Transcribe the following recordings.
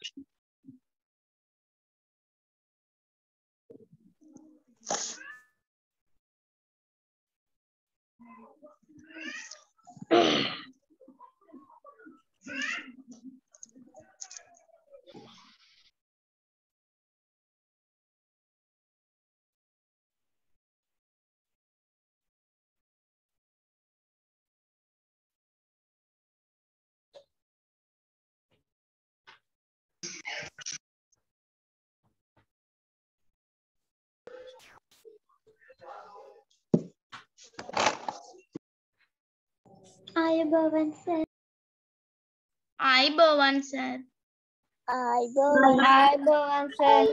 ආයුබෝවන් සර්. ආයුබෝවන් සර්. ආයුබෝවන් සර්.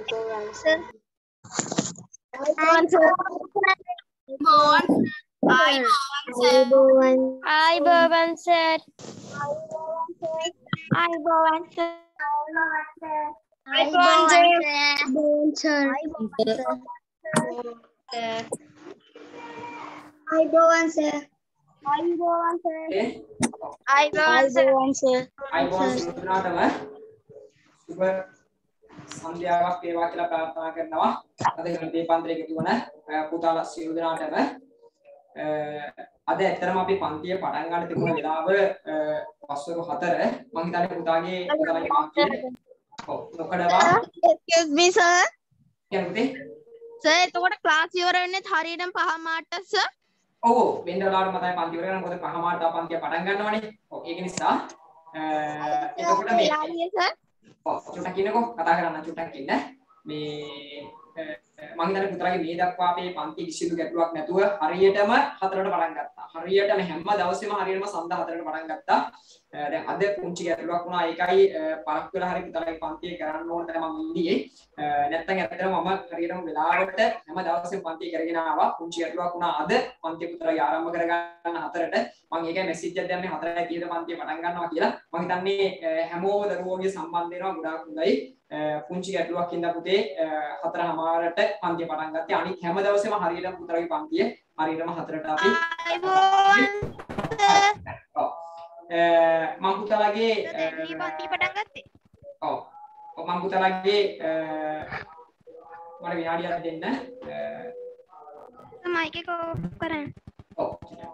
ආයුබෝවන් සර්. ආයුබෝවන් සර්. ආයුබෝවන් සර්. ආයුබෝවන් සර්. ආයුබෝවන් සර්. ආයුබෝවන් සර්. අයිබෝන් සිතුනාටම සුබ සන්ධ්‍යාවක් වේවා කියලා ප්‍රාර්ථනා කරනවා. අද ගණිතේ පන්තියේ එකතු වන පුතාලා සියලු දෙනාටම අද ඇත්තටම අපි පන්තිය පටන් ගන්න තිබුණ වෙලාව පස්වරු 4 මම හිතන්නේ පුතාගේ පන්තිය නොකඩවා Excuse me sir. කියන්නේ සර් එතකොට ක්ලාස් ඉවර වෙන්නේ හරියටම 5 මාට්ට සර්. ඔව් වෙන වෙලාවට මතයි පන්ති ඉවර කරනවා. මොකද 5 මාට පන්තිය පටන් ගන්නවනේ. ඔව් ඒක නිසා එතකොට මේ සර්. ඔව් චුට්ටක් ඉන්නකෝ කතා කරන්න චුට්ටක් ඉන්න. මේ මම හිතන්නේ පුතාගේ මේ දක්වා අපේ පන්ති කිසිදු ගැටලුවක් නැතුව හරියටම 4ට පටන් ගත්තා. හරියටම හැම දවසෙම හරියටම සඳ 4ට පටන් ගත්තා. දැන් අද පුංචි ගැටලුවක් වුණා. ඒකයි පරක් වෙලා හරි පුතාගේ පන්තිය කරන්න ඕන තැන මම ඉන්නේ. නැත්තම් ඇත්තටම මම හරියටම වෙලාවට හැම දවසෙම පන්තිය කරගෙන ආවා. පුංචි ගැටලුවක් වුණා අද පන්තිය පුතාගේ ආරම්භ කරගන්න 4ට. මම ඒකයි මැසේජ් එකක් දැම්මේ 4:30ට පන්තිය පටන් ගන්නවා කියලා. මම හිතන්නේ හැමෝම දරුවෝගේ සම්බන්ධ වෙනවා ගොඩාක් හොඳයි. පුංචි ගැටලුවක් ඉඳලා පුතේ 4:00ට පන්තිය පටන් ගත්තේ. අනිත් හැම දවසෙම හරියටම පුතාගේ පන්තිය හරියටම 4ට අපි මම පුතාලගේ පන්ති පටන් ගත්තේ. ඔව් මම පුතාලගේ මට විනාඩියක් දෙන්න. මයික් එක ඔෆ් කරන්න. ඔව්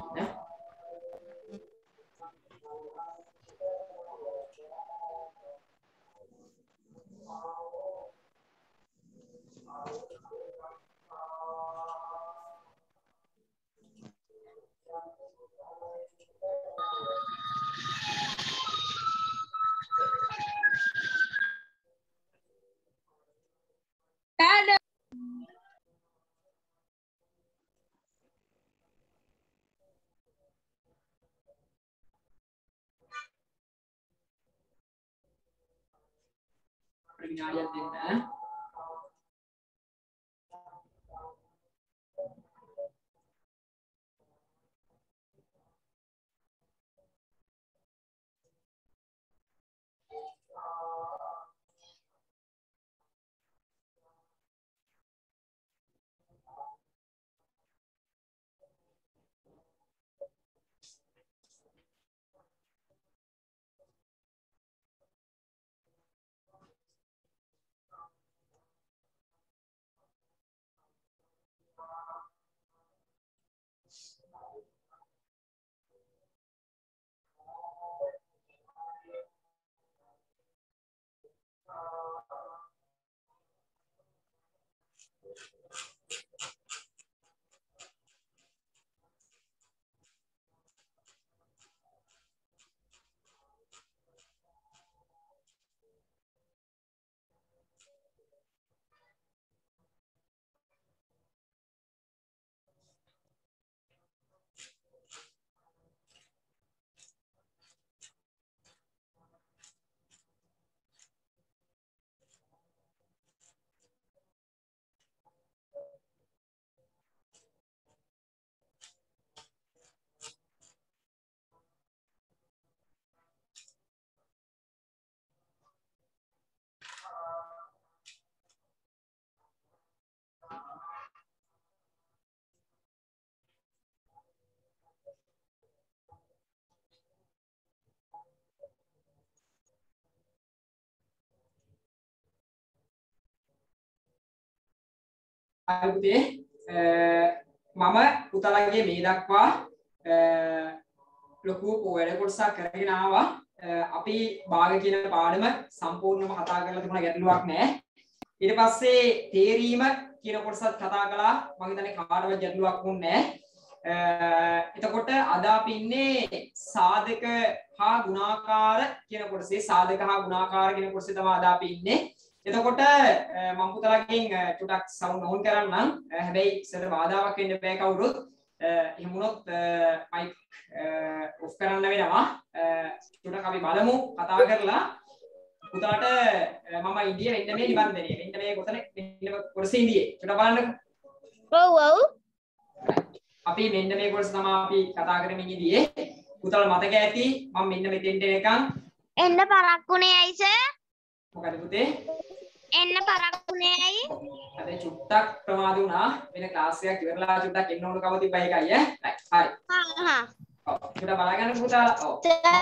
විනාඩියක් දෙන්න. හරි පුතේ මම පුතාලගේ මේ දක්වා ලොකු වැඩ කොටසක් කරගෙන ආවා. අපි භාග කියන පාඩම සම්පූර්ණයෙන්ම කතා කරලා තිබුණා ගැටලුවක් නැහැ. ඊට පස්සේ තේරීම කියන කොටසත් කතා කළා. මම හිතන්නේ කාටවත් ගැටලුවක් වුණේ නැහැ. එතකොට අද අපි ඉන්නේ සාධක හා ගුණාකාර කියන කොටසේ සාධක හා ගුණාකාර කියන කොටසේ තමයි අද අපි ඉන්නේ. එතකොට මම පුතාලගෙන් ටිකක් සවුන්ඩ් ඔන් කරන්නම්. හැබැයි ඉස්සර බාධාවක් වෙන්න බෑ කවුරුත්. එහෙම වුණොත් මයික් ඔෆ් කරන්න වෙනවා. ටිකක් අපි බලමු කතා කරලා පුතාට මම ඉන්දිය වෙන්න මේ නිබන්ධනය. මෙන්න මේ කොතන මෙන්න කොටසේ ඉන්දියේ. ටිකක් බලන්නකෝ. ඔව් ඔව්. අපි මෙන්න මේ කොටස තමයි අපි කතා කරමින් ඉඳියේ. පුතාට මතක ඇති මම මෙන්න මෙතෙන්ට එනකන් එන්න පරක්කුනේ ඇයි සර්? මොකද පුතේ? එන්න පරක්කුනේ ඇයි? අද චුට්ටක් ප්‍රමාද වුණා. වෙන ක්ලාස් එකක් ඉවරලා චුට්ටක් එන්න ඕන කම තිබ්බා ඒකයි ඈ. හරි. හා. ඔව්. චුට්ටක් බලාගන්න පුතාලා. ඔව්.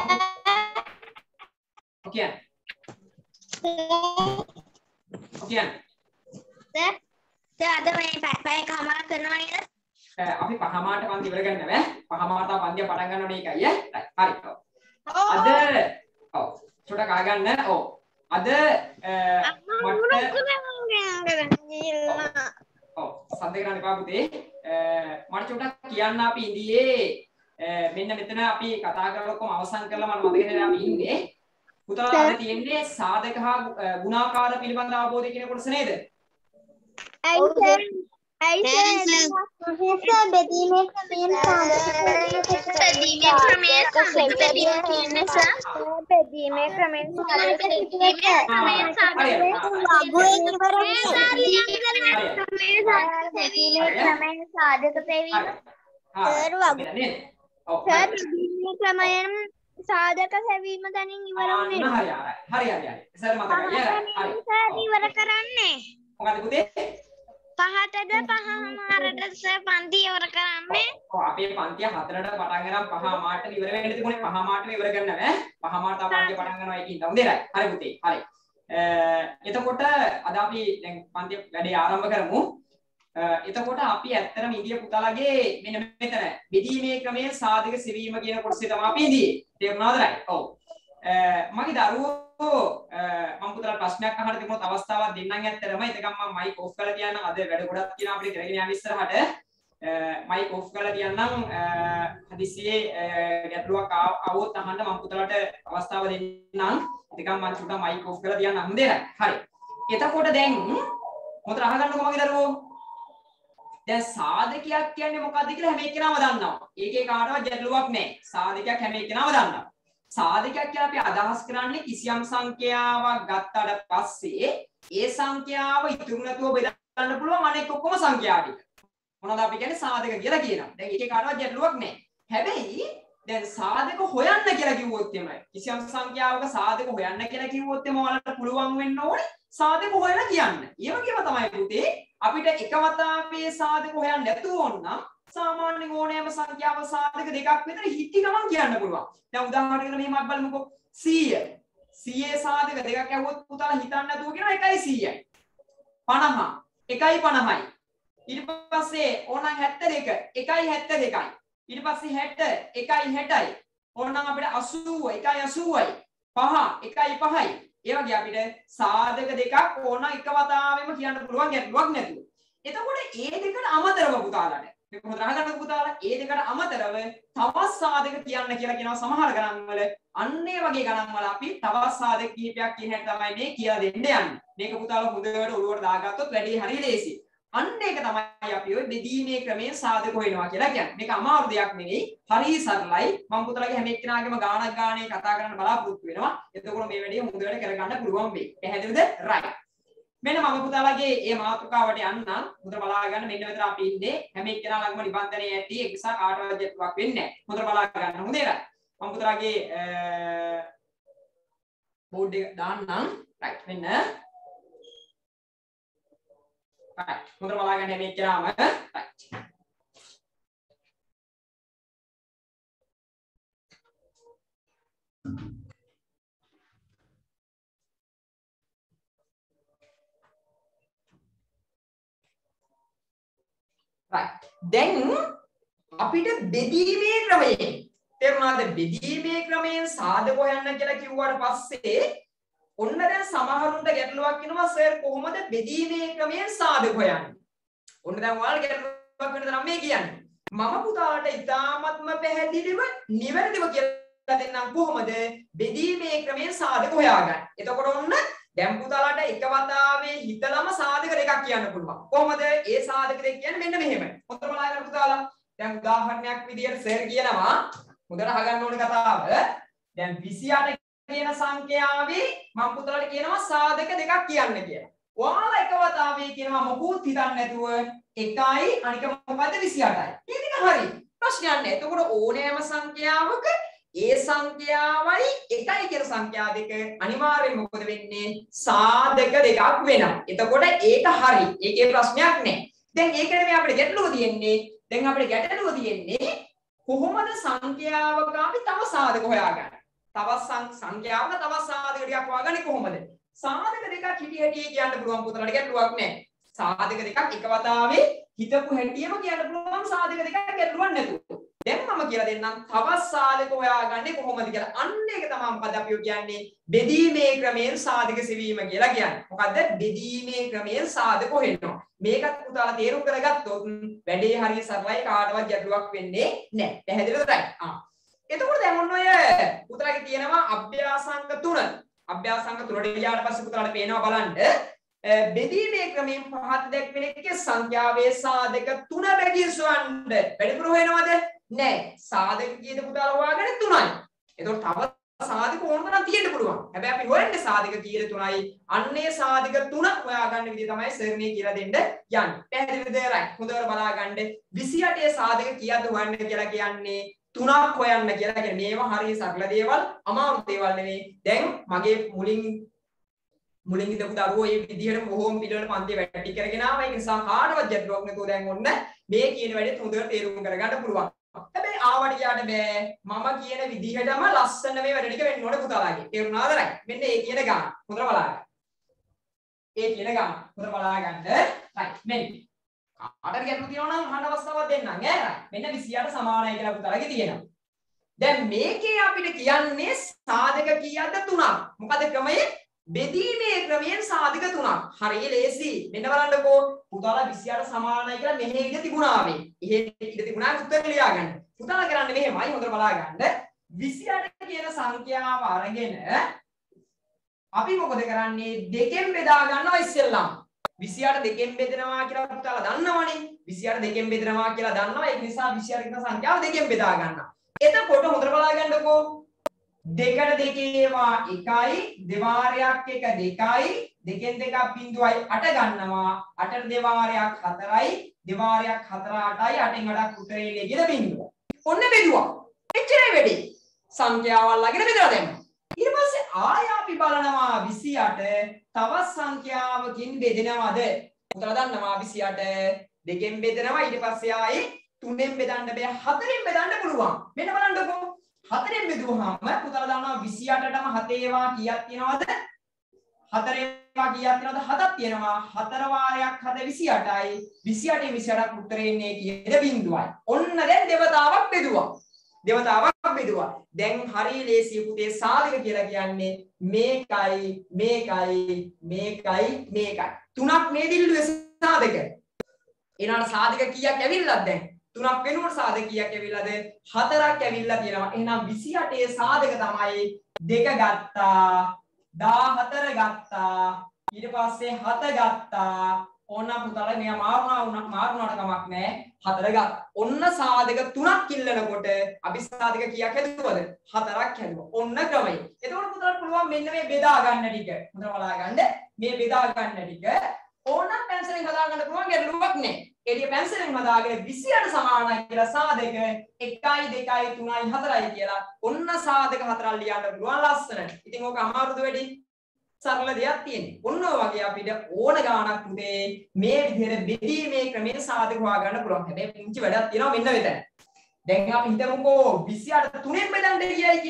ඔකේ. ඔකේ. සර් අද මේ පැය කමාර කරනවා නේද? අපි පහමාරට පන්ති ඉවර කරන්න බෑ. පහමාරට පන්තිය පටන් ගන්න ඕනේ ඒකයි ඈ. හරි. ඔව්. අද ඔව්. චුට්ටක් අහගන්න. ඔව්. අද සද්ද කරන්න එපා පුතේ. මට චුට්ටක් කියන්න අපි ඉඳියේ මෙන්න මෙතන අපි කතා කරලා ඔක්කොම අවසන් කරලා මට මතක නැහැ අපි ඉන්නේ. පුතාලා අද තියෙන්නේ සාධක හා ගුණාකාර පිළිබඳ අවබෝධය කියන කොටස නේද? ඇයි සර්? බෙදීමේ ක්‍රමයෙන් සාධක සෙවීම දැනින් ඉවර වුණේ. හරි. සර් මතකයි. හරි. ඉවර කරන්නේ. මොකද පුතේ? පහටද පහමාරට පන්ති ඉවර කරන්නේ. ඔව් අපේ පන්තිය 4ට පටන් ගනම් 5මාරට ඉවර වෙන්න තිබුණේ 5මාරට ඉවර කරන්න බෑ. 5මාරට තමයි පන්තිය පටන් ගන්නවා ඒකින් තමයි දෙරයි. හරි පුතේ. හරි. එතකොට අද අපි දැන් පන්තිය වැඩේ ආරම්භ කරමු. එතකොට අපි ඇත්තටම ඉන්දිය පුතාලගේ මෙන්න මෙතන බෙදීමේ ක්‍රමයේ සාධක සෙවීම කියන කොටසේ තමයි අපි ඉඳියේ. තේරුණාද රයි? ඔව්. මගේ දරුවෝ මම පුතාලට ප්‍රශ්නයක් අහන්න තිබුණොත් අවස්ථාවක් දෙන්නම් ඇත්තටම. එතකම් මම මයික් ඔෆ් කරලා තියන්නම්. අද වැඩ ගොඩක් තියෙනවා අපිට කරගෙන යන්න ඉස්සරහට. මයික් ඔෆ් කරලා තියන්නම්. හදිසියේ ගැටලුවක් ආවොත් අහන්න මම පුතාලට අවස්ථාව දෙන්නම්. එතකම් මම චුට්ටක් මයික් ඔෆ් කරලා තියන්නම්. හොඳේ රයි? හරි. එතකොට දැන් මොකද අහගන්නකෝ මගේ දරුවෝ. දැන් සාධකයක් කියන්නේ මොකක්ද කියලා හැම එක්කෙනාම දන්නවා. ඒකේ කාටවත් ගැටලුවක් නැහැ. සාධකයක් හැම එක්කෙනාම දන්නවා. සාධකයක් කියලා අපි අදහස් කරන්නේ කිසියම් සංඛ්‍යාවක් ගත්තට පස්සේ ඒ සංඛ්‍යාව ඉතුරු නැතුව බෙදන්න පුළුවන් අනෙක් ඔක්කොම සංඛ්‍යා ටික. මොනවද අපි කියන්නේ සාධක කියලා කියනවා. දැන් ඒකේ කාටවත් ගැටලුවක් නැහැ. හැබැයි දැන් සාධක හොයන්න කියලා කිව්වොත් එමය. කිසියම් සංඛ්‍යාවක සාධක හොයන්න කියලා කිව්වොත් එම ඔයාලට පුළුවන් වෙන්න ඕනේ සාධක හොයලා කියන්න. ඒ වගේම තමයි පුතේ අපිට එක වතාවේ සාධක හොයන්න නැතුව ඕනනම් සාමාන්‍ය ඕනෑම සංඛ්‍යාව සාධක දෙකක් විතර හිටි ගමන් කියන්න පුළුවන්. දැන් උදාහරණයකට මෙහෙමත් බලමුකෝ 100. 100 සාධක දෙකක් ඇහුවොත් පුතාලා හිතන්න නැතුව කියනවා 1යි 100යි. 50 1යි 50යි. ඊට පස්සේ ඕනනම් 72 1යි 72යි. ඊට පස්සේ 60 1යි 60යි. ඕනනම් අපිට 80 1යි 80යි. 5 1යි 5යි. ඒ වගේ අපිට සාධක දෙකක් ඕන එක වතාවෙම කියන්න පුළුවන් ගැටලුවක් නැතුව. එතකොට ඒ දෙකට අමතරව පුතාලාට මේක හොඳට අහගන්න පුතාලා ඒ දෙකට අමතරව තවත් සාධක කියන්න කියලා කියනවා සමහර ගණන් වල. අන්න ඒ වගේ ගණන් වල අපි තවත් සාධක කිහිපයක් කියන හැටි තමයි මේ කියලා දෙන්න යන්නේ. මේක පුතාලා හොඳට ඔළුවට දාගත්තොත් වැඩේ හරිය ලේසියි. අන්න ඒක තමයි අපි ඔය බෙදීමේ ක්‍රමයෙන් සාධක හොයනවා කියලා කියන්නේ. මේක අමාරු දෙයක් නෙවෙයි. හරි සරලයි. මම පුතාලගේ හැම එක්කෙනාගේම ගාණක් ගානේ කතා කරන්න බලාපොරොත්තු වෙනවා. එතකොට මේ වැඩේ හොඳට කරගන්න පුළුවන් වෙයි. පැහැදිලිද? right. මෙන්න මම පුතාලගේ මේ මාතෘකාවට යන්න හොඳට බලා ගන්න. මෙන්න මෙතන අපි ඉන්නේ. හැම එක්කෙනා ළඟම නිබන්ධනය ඇති. ඒක නිසා කාටවත් ගැටලුවක් වෙන්නේ නැහැ. හොඳට බලා ගන්න. හොඳේ right. මම පුතාලගේ බෝඩ් එක දාන්නම්. right. මෙන්න right. හොඳට බලා ගන්න හැම එක්කෙනාම right. right. දැන් අපිට බෙදීමේ ක්‍රමයෙන් තේරුණාද? බෙදීමේ ක්‍රමයෙන් සාධක හොයන්න කියලා කිව්වට පස්සේ ඔන්න දැන් සමහරුන්ට ගැටලුවක් එනවා සර් කොහොමද බෙදීමේ ක්‍රමයෙන් සාධක හොයන්නේ? ඔන්න දැන් ඔයාලට ගැටලුවක් වෙනද නම් මේ කියන්නේ. මම පුතාලට ඉතාමත්ම පැහැදිලිව නිවැරදිව කියලා දෙන්නම් කොහොමද බෙදීමේ ක්‍රමයෙන් සාධක හොයාගන්නේ. එතකොට ඔන්න දැන් පුතාලට එක වතාවේ හිතලම සාධක දෙකක් කියන්න පුළුවන්. කොහොමද? ඒ සාධක දෙක කියන්නේ මෙන්න මෙහෙමයි. හොඳට බලන්න පුතාලා. දැන් උදාහරණයක් විදියට සර් කියනවා හොඳට අහගන්න ඕනේ කතාව. දැන් 28 කියන සංඛ්‍යාවේ මම පුතාලට කියනවා සාධක දෙකක් කියන්න කියලා. ඔයාලා එක වතාවේ කියනවා මොකුත් හිතන්නේ නැතුව 1යි අනික මොකද්ද 28යි. මේ දෙක හරි. ප්‍රශ්නයක් නැහැ. එතකොට ඕනෑම සංඛ්‍යාවක ඒ සංඛ්‍යාවයි 1යි කියන සංඛ්‍යා දෙක අනිවාර්යෙන් මොකද වෙන්නේ? සාධක දෙකක් වෙනවා. එතකොට ඒක හරි. ඒකේ ප්‍රශ්නයක් නැහැ. දැන් ඒක නෙමෙයි අපිට ගැටලුව තියෙන්නේ. දැන් අපිට ගැටලුව තියෙන්නේ කොහොමද සංඛ්‍යාවක අපි තව සාධක හොයාගන්නේ? තවත් සංඛ්‍යාවක තවත් සාධක ටිකක් හොයාගන්නේ කොහොමද? සාධක දෙකක් හිටි හැටි කියන්න පුළුවන් පුතලට ගැටලුවක් නැහැ. සාධක දෙකක් එක වතාවේ හිතපු හැටිම කියන්න පුළුවන් සාධක දෙකක් ගැටලුවක් නැතුව. දැන් මම කියලා දෙන්නම් තවත් සාධක හොයාගන්නේ කොහොමද කියලා. අන්න ඒක තමයි මොකද අපි කියන්නේ බෙදීමේ ක්‍රමයෙන් සාධක සෙවීම කියලා කියන්නේ. මොකද්ද? බෙදීමේ ක්‍රමයෙන් සාධක හොයනවා. මේකත් පුතාලා තේරුම් කරගත්තොත් වැඩේ හරිය සරලයි කාටවත් ගැටලුවක් වෙන්නේ නැහැ. පැහැදිලිද? එතකොට දැන් ඔන්න ඔය පුතාලගේ තියෙනවා අභ්‍යාසංග 3. අභ්‍යාසංග 3ට ගියාට පස්සේ පුතාලට පේනවා බලන්න බෙදීමේ ක්‍රමයෙන් පහත දැක්වෙන එකේ සංඛ්‍යාවේ සාධක 3 බැගින්සවන්න වැඩිපුර වෙනවද? නෑ. සාධක කීයද පුතාලා හොයාගන්නේ 3යි. එතකොට තව සාධක ඕනම නම් තියෙන්න පුළුවන්. හැබැයි අපි හොයන්නේ සාධක කීයද 3යි. අන්නේ සාධක 3 හොයාගන්න විදිය තමයි සර් මේ කියලා දෙන්න යන්නේ. පැහැදිලිද? right. හොඳට බලාගන්න 28 සාධක කීයද හොයන්න කියලා කියන්නේ 3ක් හොයන්න කියලා කියන්නේ මේවා හරිය සරල දේවල් අමාරු දේවල් නෙවෙයි. දැන් මගේ මුලින් ඉඳපු දරුවෝ මේ විදිහට බොහෝම පිළිවෙල පන්තිය වැටි කරගෙන ආවා. ඒක නිසා කාටවත් ගැටලුවක් නැතුව දැන් ඔන්න මේ කියන වැඩේ හොඳට තේරුම් කරගන්න පුළුවන්. හැබැයි ආවට ගියාට බෑ. මම කියන විදිහටම ලස්සන මේ වැඩ ටික වෙන්න ඕනේ පුතාලාගේ. තේරුණාද? right. මෙන්න ඒ කියන ගාන. හොඳට බලන්න. ඒ කියන ගාන. හොඳට බලාගන්න. right. මෙන්න. කාටද ගැටලු තියෙනවා නම් අහන්න අවස්ථාවක් දෙන්නම් ඈ. right. මෙන්න 28 සමානයි කියලා පුතාලාගේ තියෙනවා. දැන් මේකේ අපිට කියන්නේ සාධක කීයක්ද? 3ක්. මොකද ක්‍රමය? බෙදීමේ ක්‍රමයෙන් සාධක 3ක්. හරිය ලේසි. මෙන්න බලන්නකෝ. පුතාලා 28 සමානයි කියලා මෙහෙ ඉඳ තිබුණා මේ. එහෙ ඉඳ තිබුණා උත්තර ලියා ගන්න. පුතාලා කරන්නේ මෙහෙමයි. හොඳට බලා ගන්න. 28 කියන සංඛ්‍යාව අරගෙන අපි මොකද කරන්නේ? දෙකෙන් බෙදා ගන්නවා ඉස්සෙල්ලාම. 28 දෙකෙන් බෙදනවා කියලා පුතාලා දන්නවනේ. 28 දෙකෙන් බෙදනවා කියලා දන්නවා. ඒක නිසා 28 කියන සංඛ්‍යාව දෙකෙන් බෙදා ගන්නවා. එතකොට හොඳට බලා ගන්නකෝ. දෙකට දෙකේවා 1යි දෙවාරයක් 1 2යි දෙකෙන් දෙකක් බිඳුවයි 8 ගන්නවා 8ට දෙවාරයක් 4යි දෙවාරයක් 4 8යි 8න් 8ක් උත්තරේ කියලා බිඳුව. ඔන්න බෙදුවා. එච්චරයි වැඩි. සංඛ්‍යාවල් ළඟට බෙදලා දැම්මා. ඊට පස්සේ ආය අපි බලනවා 28 තවත් සංඛ්‍යාවකින් බෙදෙනවද? උතලා දන්නවා 28 දෙකෙන් බෙදෙනවා ඊට පස්සේ ආයේ 3ෙන් බෙදන්න බෑ 4ෙන් බෙදන්න පුළුවන්. මෙන්න බලන්නකෝ. 4ෙන් බෙදුවාම පුතාලා දන්නවා 28ටම 7 ඒවා කීයක් තියෙනවද? 4 ඒවා කීයක් තියෙනවද? 7ක් තියෙනවා. 4 වාරයක් 7 28යි. 28 28ක් උත්තරේ එන්නේ කීයද? බිඳුවයි. ඔන්න දැන් දෙවතාවක් බෙදුවා. දැන් හරිය ලේසි පුතේ සාධක කියලා කියන්නේ මේකයි මේකයි. තුනක් මේ දිල්ලුවේ සාධක. ඊළඟ සාධක කීයක් ඇවිල්ලාද දැන්? 3ක් වෙනුවට සාධක කීයක් ඇවිල්ලාද? 4ක් ඇවිල්ලා තියෙනවා. එහෙනම් 28 සාධක තමයි 2 ගත්තා, 14 ගත්තා, ඊට පස්සේ 7 ගත්තා. ඕන පුතාලා මෙයා මාරුණාට කමක් නැහැ. 4 ගත්තා. ඔන්න සාධක 3ක් ඉල්ලනකොට අපි සාධක කීයක් හැදුවද? 4ක් හැදුවා. ඔන්න ක්‍රමය. එතකොට පුතාලා පුළුවන් මෙන්න මේ බෙදා ගන්න ටික. හොඳට බලා ගන්න. මේ බෙදා ගන්න ටික ඕනනම් පැන්සලෙන් හදා ගන්න පුළුවන් ගැටලුවක් නැහැ. එළිය පැන්සලෙන් හදාගෙන 28 සමානයි කියලා සාධක 1යි 2යි 3යි 4යි කියලා ඔන්න සාධක 4ක් ලියන්න පුළුවන් ලස්සනට. ඉතින් ඕක අමාරුද වැඩි? සරල දෙයක් තියෙන්නේ. ඔන්න ඔය වගේ අපිට ඕන ගානක් උදේ මේ විදිහට බෙදීමේ ක්‍රමයෙන් සාධක හොයාගන්න පුළුවන්. හැබැයි පුංචි වැඩක් තියෙනවා මෙන්න මෙතන. දැන් අපි හිතමුකෝ 28 3ෙන් බෙදන්න කියයි කියලා.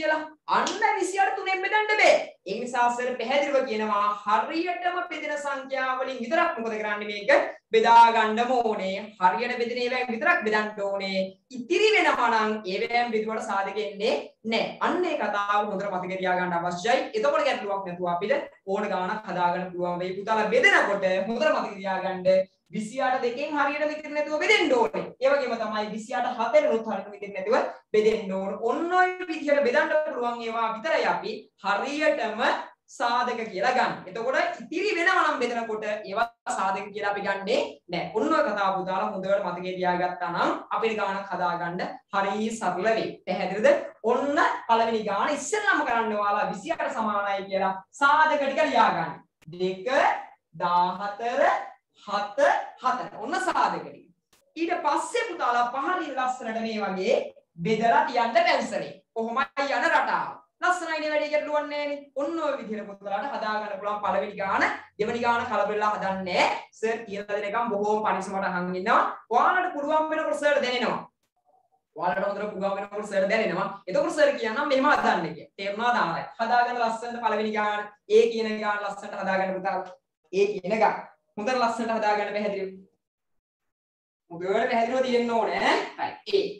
අන්න 28 තුනෙන් බෙදන්න බෑ. ඒ නිසා සර් පැහැදිලිව කියනවා හරියටම බෙදෙන සංඛ්‍යා වලින් විතරක් මොකද කරන්නේ මේක බෙදා ගන්න ඕනේ. හරියට බෙදෙන ඒවායින් විතරක් බෙදන්න ඕනේ. ඉතිරි වෙනවා නම් ඒවායින් බෙදුවට සාධක එන්නේ නැහැ. අන්න ඒ කතාව හොඳට මතක තියාගන්න අවශ්‍යයි. එතකොට ගැටලුවක් නැතුව අපිට ඕන ගාණක් හදාගන්න පුළුවන් වෙයි. පුතාලා බෙදෙනකොට හොඳට මතක තියාගන්න 28 දෙකෙන් හරියට විතර නැතුව බෙදෙන්න ඕනේ. ඒ වගේම තමයි 28 හතරෙනුත් හරියට විතර නැතුව බෙදෙන්න ඕනේ. ඔන්න ඔය විදිහට බෙදන්න පුළුවන් ඒවා විතරයි අපි හරියටම සාධක කියලා ගන්න. එතකොට ඉතිරි වෙනවා නම් බෙදනකොට ඒවා සාධක කියලා අපි ගන්නෙ නැහැ. ඔන්න ඔය කතාව පුතාලා හොඳට මතකේ තියාගත්තා නම් අපිට ගාණක් හදාගන්න හරිය සරල වෙයි. පැහැදිලිද? ඔන්න පළවෙනි ගාණ ඉස්සෙල්ලාම කරන්න ඔයාලා 28 සමානයි කියලා සාධක ටික ලියා ගන්න. 2 14 7 4 ඔන්න සාධක ටික. ඊට පස්සේ පුතාලා පහලින් ලස්සනට මේ වගේ බෙදලා තියන්න පැන්සලේ. කොහොමයි යන රටාව. ලස්සනයිනේ වැඩි ගැටලුවක් නැහැනේ. ඔන්න ඔය විදිහට පුතාලාට හදා ගන්න පුළුවන් පළවෙනි ගාන, දෙවෙනි ගාන කලබලලා හදන්නේ නැහැ. සර් කියලා දෙනකම් බොහෝම පරිස්සමට අහන් ඉන්නවා. ඔයාලට පුළුවන් වෙනකොට සර් දැනෙනවා. ඔයාලට හොඳට පුළුවන් වෙනකොට සර් දැනෙනවා. එතකොට සර් කියනවා මෙහෙම හදන්න කියලා. තේරුණාද ආරයි? හදාගන්න ලස්සනට පළවෙනි ගාන, ඒ කියන ගාන ලස්සනට හදාගන්න පුතාලා. ඒ කියන ගාන. හොඳට ලස්සනට හදාගන්න පැහැදිලිව. මොකද පැහැදිලිව තියෙන්න ඕනේ ඈ. right. ඒ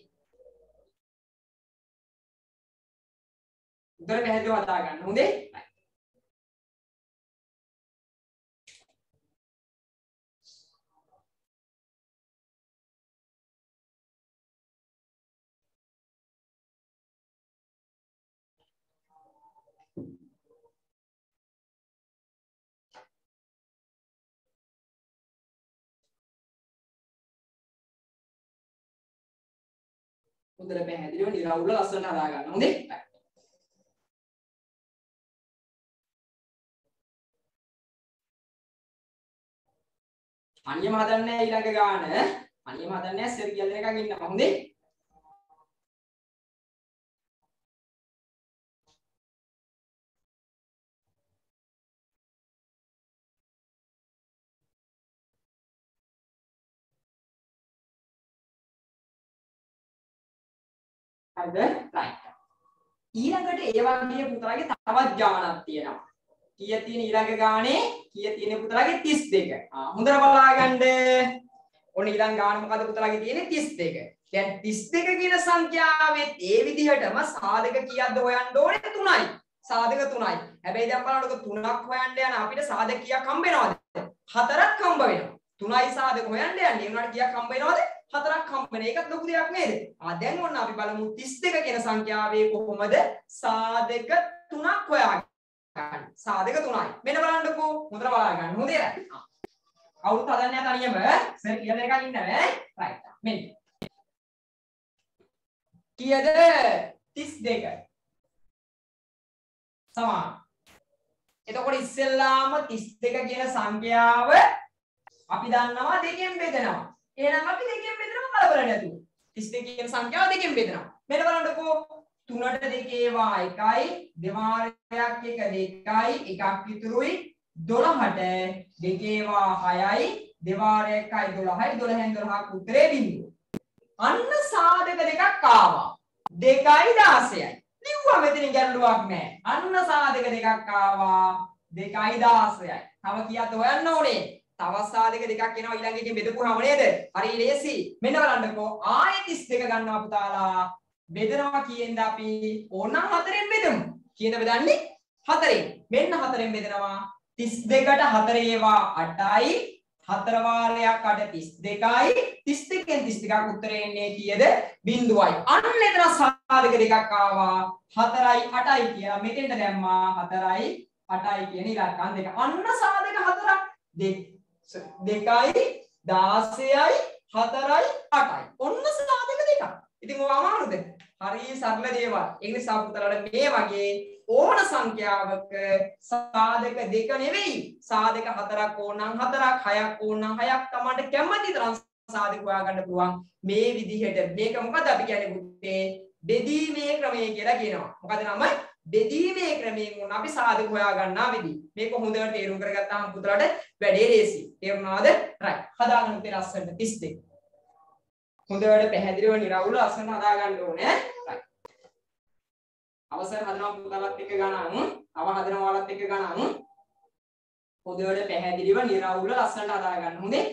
උදේ පැහැදිලිව හදා ගන්න. හොඳේ? උදේ පැහැදිලිව නිරවුල ලස්සනට හදා ගන්න. හොඳේ? අනියම හදන්නේ ඊළඟ ගාන. අනියම හදන්නේ සර් කියලා දෙනකන් ඉන්නවා. හොඳේ? හරිද? right. ඊළඟට ඒ වගේ පුතාලගේ තවත් ගානක් තියෙනවා. කීය තියෙන ඊළඟ ගානේ? කීය තියෙන පුතාලගේ 32. හොඳට බලාගන්න. ඔන්න ඊළඟ ගාන මොකද පුතාලගේ තියෙන්නේ 32. දැන් 32 කියන සංඛ්‍යාවෙත් ඒ විදිහටම සාධක කීයක්ද හොයන්න ඕනේ 3යි. සාධක 3යි. හැබැයි දැන් බලන්නකො 3ක් හොයන්න යන අපිට සාධක කීයක් හම්බ වෙනවද? 4ක් හම්බ වෙනවා. 3යි සාධක හොයන්න යන්නේ. ඒ වුණාට කීයක් හම්බ වෙනවද? 4ක් හම්බ වෙන. ඒකත් ලොකු දෙයක් නේද? දැන් ඔන්න අපි බලමු 32 කියන සංඛ්‍යාවේ කොහොමද සාධක 3ක් හොයාගන්නේ. සාධක 3යි. මෙන්න බලන්නකෝ. හොඳට බලා ගන්න. හොඳේ නේද? කවුරුත් හදන්නේ නැහැ තනියම. සර් කියලා දෙනකන් ඉන්න බෑ. රයිට්. මෙන්න. කීයද? 32. සමාන. එතකොට ඉස්සෙල්ලාම 32 කියන සංඛ්‍යාව අපි දන්නවා දෙකෙන් බෙදනවා. එහෙනම් අපි දෙකෙන් බෙදනවා කලබල නැතුව. 32 කියන සංඛ්‍යාව දෙකෙන් බෙදනවා. මෙන්න බලන්නකෝ. 3ට 2 ඒවා 1යි, දෙමාරයක් 1 2යි, එකක් ඉතුරුයි 12ට 2 ඒවා 6යි, දෙමාරයක් 1යි 12යි, 12න් 12ක් උත්තරේ බිඳුව. අන්න සාධක දෙකක් ආවා. 2යි 16යි. ලිව්වා මෙතන ගැටලුවක් නැහැ. අන්න සාධක දෙකක් ආවා. 2යි 16යි. තව කීයක්ද හොයන්න ඕනේ? තව සාධක දෙකක් එනවා ඊළඟ එකෙන් බෙදපුවාම නේද? හරි ලේසි. මෙන්න බලන්නකෝ. ආයෙ 32 ගන්නවා පුතාලා. බෙදනවා කියේන්ද අපි ඕනම් 4ෙන් බෙදමු. කීයද බෙදන්නේ? 4ෙන්. මෙන්න 4ෙන් බෙදනවා. 32ට 4 ඒවා 8යි. 4 වාරයක් 8 32යි. 32න් 32ක් උත්තරේ එන්නේ කීයද? බිඳුවයි. අන්න එතන සාධක දෙකක් ආවා. 4යි 8යි කියලා මෙතෙන්ට දැම්මා. 4යි 8යි කියන ඉලක්කම් දෙක. අන්න සාධක 4ක්. 2යි 16යි 4යි 8යි. ඔන්න සාධක දෙකක්. ඉතින් ඔය අමාරුද? හරි සරල දේවල්. ඒ නිසා පුතලට මේ වගේ ඕන සංඛ්‍යාවක සාධක දෙක නෙවෙයි. සාධක 4ක් ඕනනම් 4ක් 6ක් ඕනනම් 6ක් තමයි කැමති තරම් සාධක හොයාගන්න පුළුවන්. මේ විදිහට මේක මොකද අපි කියන්නේ පුතේ බෙදීමේ ක්‍රමය කියලා කියනවා. මොකද නම බෙදීමේ ක්‍රමයෙන් උන අපි සාධක හොයා ගන්නා විදිහ. මේක හොඳට තේරුම් කරගත්තාම පුතලට වැඩේ ලේසි. තේරුණාද? right. හදාගන්න උතේ ලස්සනට 32. හොඳට පැහැදිලිව නිරවුල ලස්සන හදා ගන්න ඕනේ. right. අවසර හදනවා පුතාලත් එක්ක ගණන්. තව හදනවා ඔයාලත් එක්ක ගණන්. පොදුවට පැහැදිලිව නිරවුල්ව ලස්සනට හදා ගන්න. හොඳේ?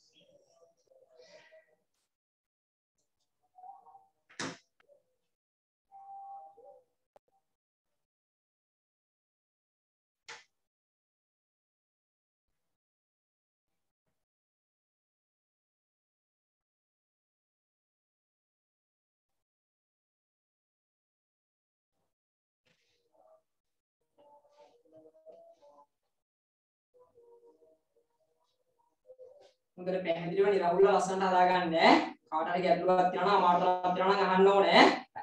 හොඳට පැහැදිලිව නිරවුල්ව ලස්සනට හදා ගන්න. කාට හරි ගැටලුවක් තියෙනවා නම් අමාරුවක් තියෙනවා නම් අහන්න ඕනේ.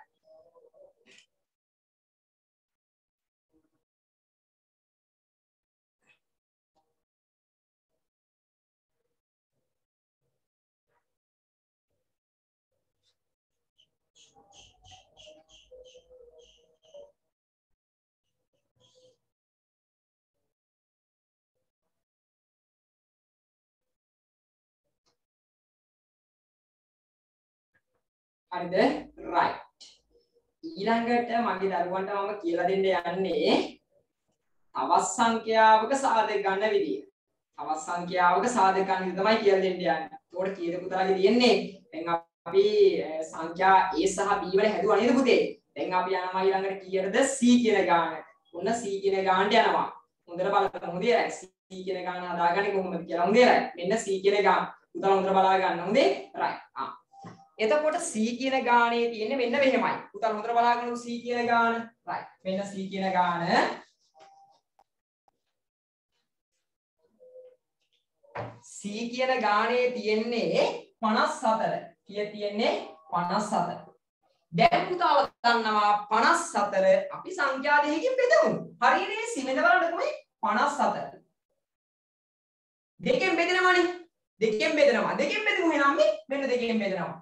හරිද? right. ඊළඟට මගේ දරුවන්ට මම කියලා දෙන්න යන්නේ තවත් සංඛ්‍යාවක සාධක ගන්න විදිය. තවත් සංඛ්‍යාවක සාධක ගන්න විදිය තමයි කියලා දෙන්න යන්නේ. ඒකට කීයද පුතාලගේ තියෙන්නේ? දැන් අපි සංඛ්‍යා A සහ B වල හැදුවා නේද පුතේ? දැන් අපි යනවා ඊළඟට කීයටද? C කියන ගානට. ඔන්න C කියන ගානට යනවා. හොඳට බලන්න. හොඳේ right. C කියන ගාන හදාගන්නේ කොහොමද කියලා. හොඳේ right. මෙන්න C කියන ගාන. පුතාලා හොඳට බලා ගන්න. හොඳේ right. එතකොට C කියන ගානේ තියෙන්නේ මෙන්න මෙහෙමයි. පුතාලා හොඳට බලාගන්නකො C කියන ගාන. right. මෙන්න C කියන ගාන. C කියන ගානේ තියෙන්නේ 54. කීය තියෙන්නේ 54. දැන් පුතාලා දන්නවා 54 අපි සංඛ්‍යා දෙකකින් බෙදමු. හරියනේ C මෙන්න බලන්නකො මේ 54. දෙකෙන් බෙදනවනේ. දෙකෙන් බෙදනවා. දෙකෙන් බෙදමු එහෙනම් මෙන්න දෙකෙන් බෙදනවා.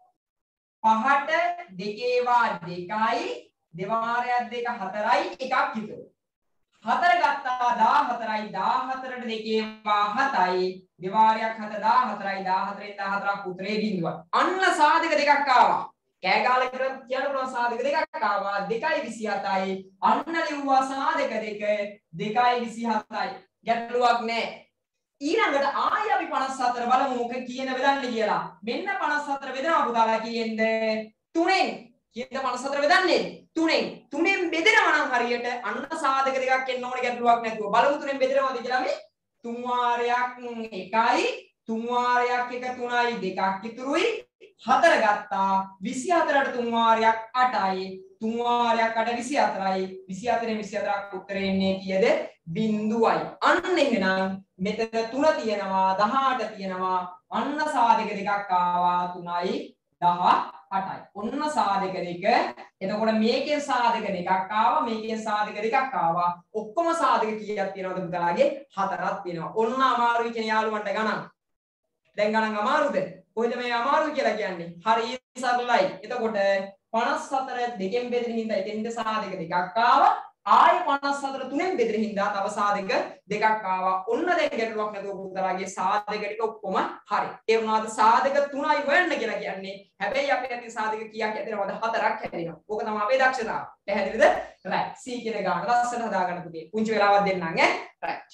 5ට 2 වා 2යි දෙවාරයක් 2 4යි එකක් ඉතුරු. 4 ගත්තා 14යි 14ට 2 වා 7යි දෙවාරයක් 7 14යි 14න් 14ක් උතරේ බිඳුවක්. අන්න සාධක දෙකක් ආවා. කෑ ගාලා කියන්න පුළුවන් සාධක දෙකක් ආවා. 2.27යි අන්න ලිව්වා සාධක දෙක 2.27යි. ගැටලුවක් නැහැ. ඊළඟට ආයෙ අපි 54 බලමු මොකක් කියන බෙදන්න කියලා. මෙන්න 54 බෙදනවා පුතාලා කියෙන්ද 3ෙන්. කීයද 54 බෙදන්නේ? 3ෙන්. 3ෙන් බෙදනවා නම් හරියට අන්න සාධක දෙකක් එන්න ඕනේ ගැටලුවක් නැතුව. බලමු 3ෙන් බෙදනවද කියලා මේ 3 වාරයක් 1යි 3 වාරයක් 1 3යි දෙකක් ඉතුරුයි 4 ගත්තා 24ට 3 වාරයක් 8යි 3 වාරයක් 8 24යි 24න් 24ක් උත්තරේ එන්නේ කීයද? 0යි. අන්න එහෙනම් මෙතන 3 තියෙනවා 18 තියෙනවා අන්න සාධක දෙකක් ආවා 3යි 18යි. ඔන්න සාධක දෙක. එතකොට මේකෙන් සාධක දෙකක් ආවා මේකෙන් සාධක දෙකක් ආවා. ඔක්කොම සාධක කීයක් තියෙනවද පුතාලගේ? 4ක් තියෙනවා. ඔන්න අමාරුයි කියන යාළුවන්ට ගණන්. දැන් ගණන් අමාරුද? කොහෙද මේ අමාරු කියලා කියන්නේ? හරි සරලයි. එතකොට 54 දෙකෙන් බෙදෙන හින්දා එතෙන්ද සාධක දෙකක් ආවා. ආයෙ 54 3ෙන් බෙදෙන හින්දා තව සාධක දෙකක් ආවා. ඔන්න දැන් ගැටලුවක් නැතුව පුතාලාගේ සාධක ටික ඔක්කොම හරි. ඒ වුණාද සාධක 3යි හොයන්න කියලා කියන්නේ. හැබැයි අපේ අතින් සාධක කීයක් හැදෙනවද? 4ක් හැදෙනවා. ඕක තමයි අපේ දක්ෂතාව. පැහැදිලිද? right. C කියන ගාන ලස්සන හදාගන්න පුතේ. පුංචි වෙලාවක් දෙන්නම් ඈ. right.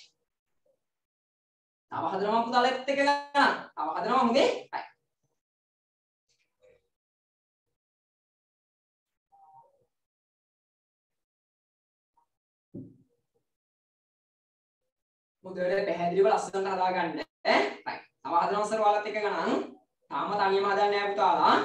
තව හදනවා පුතාලෙත් එක ගන්න. තව හදනවා හොඳේ. right. මුදලට පැහැදිලිව ලස්සනට හදාගන්න ඈ. right. තව හදනවා සර් ඔයාලත් එක්ක ගණන්. තාම තනියම හදන්නේ නැහැ පුතාලා.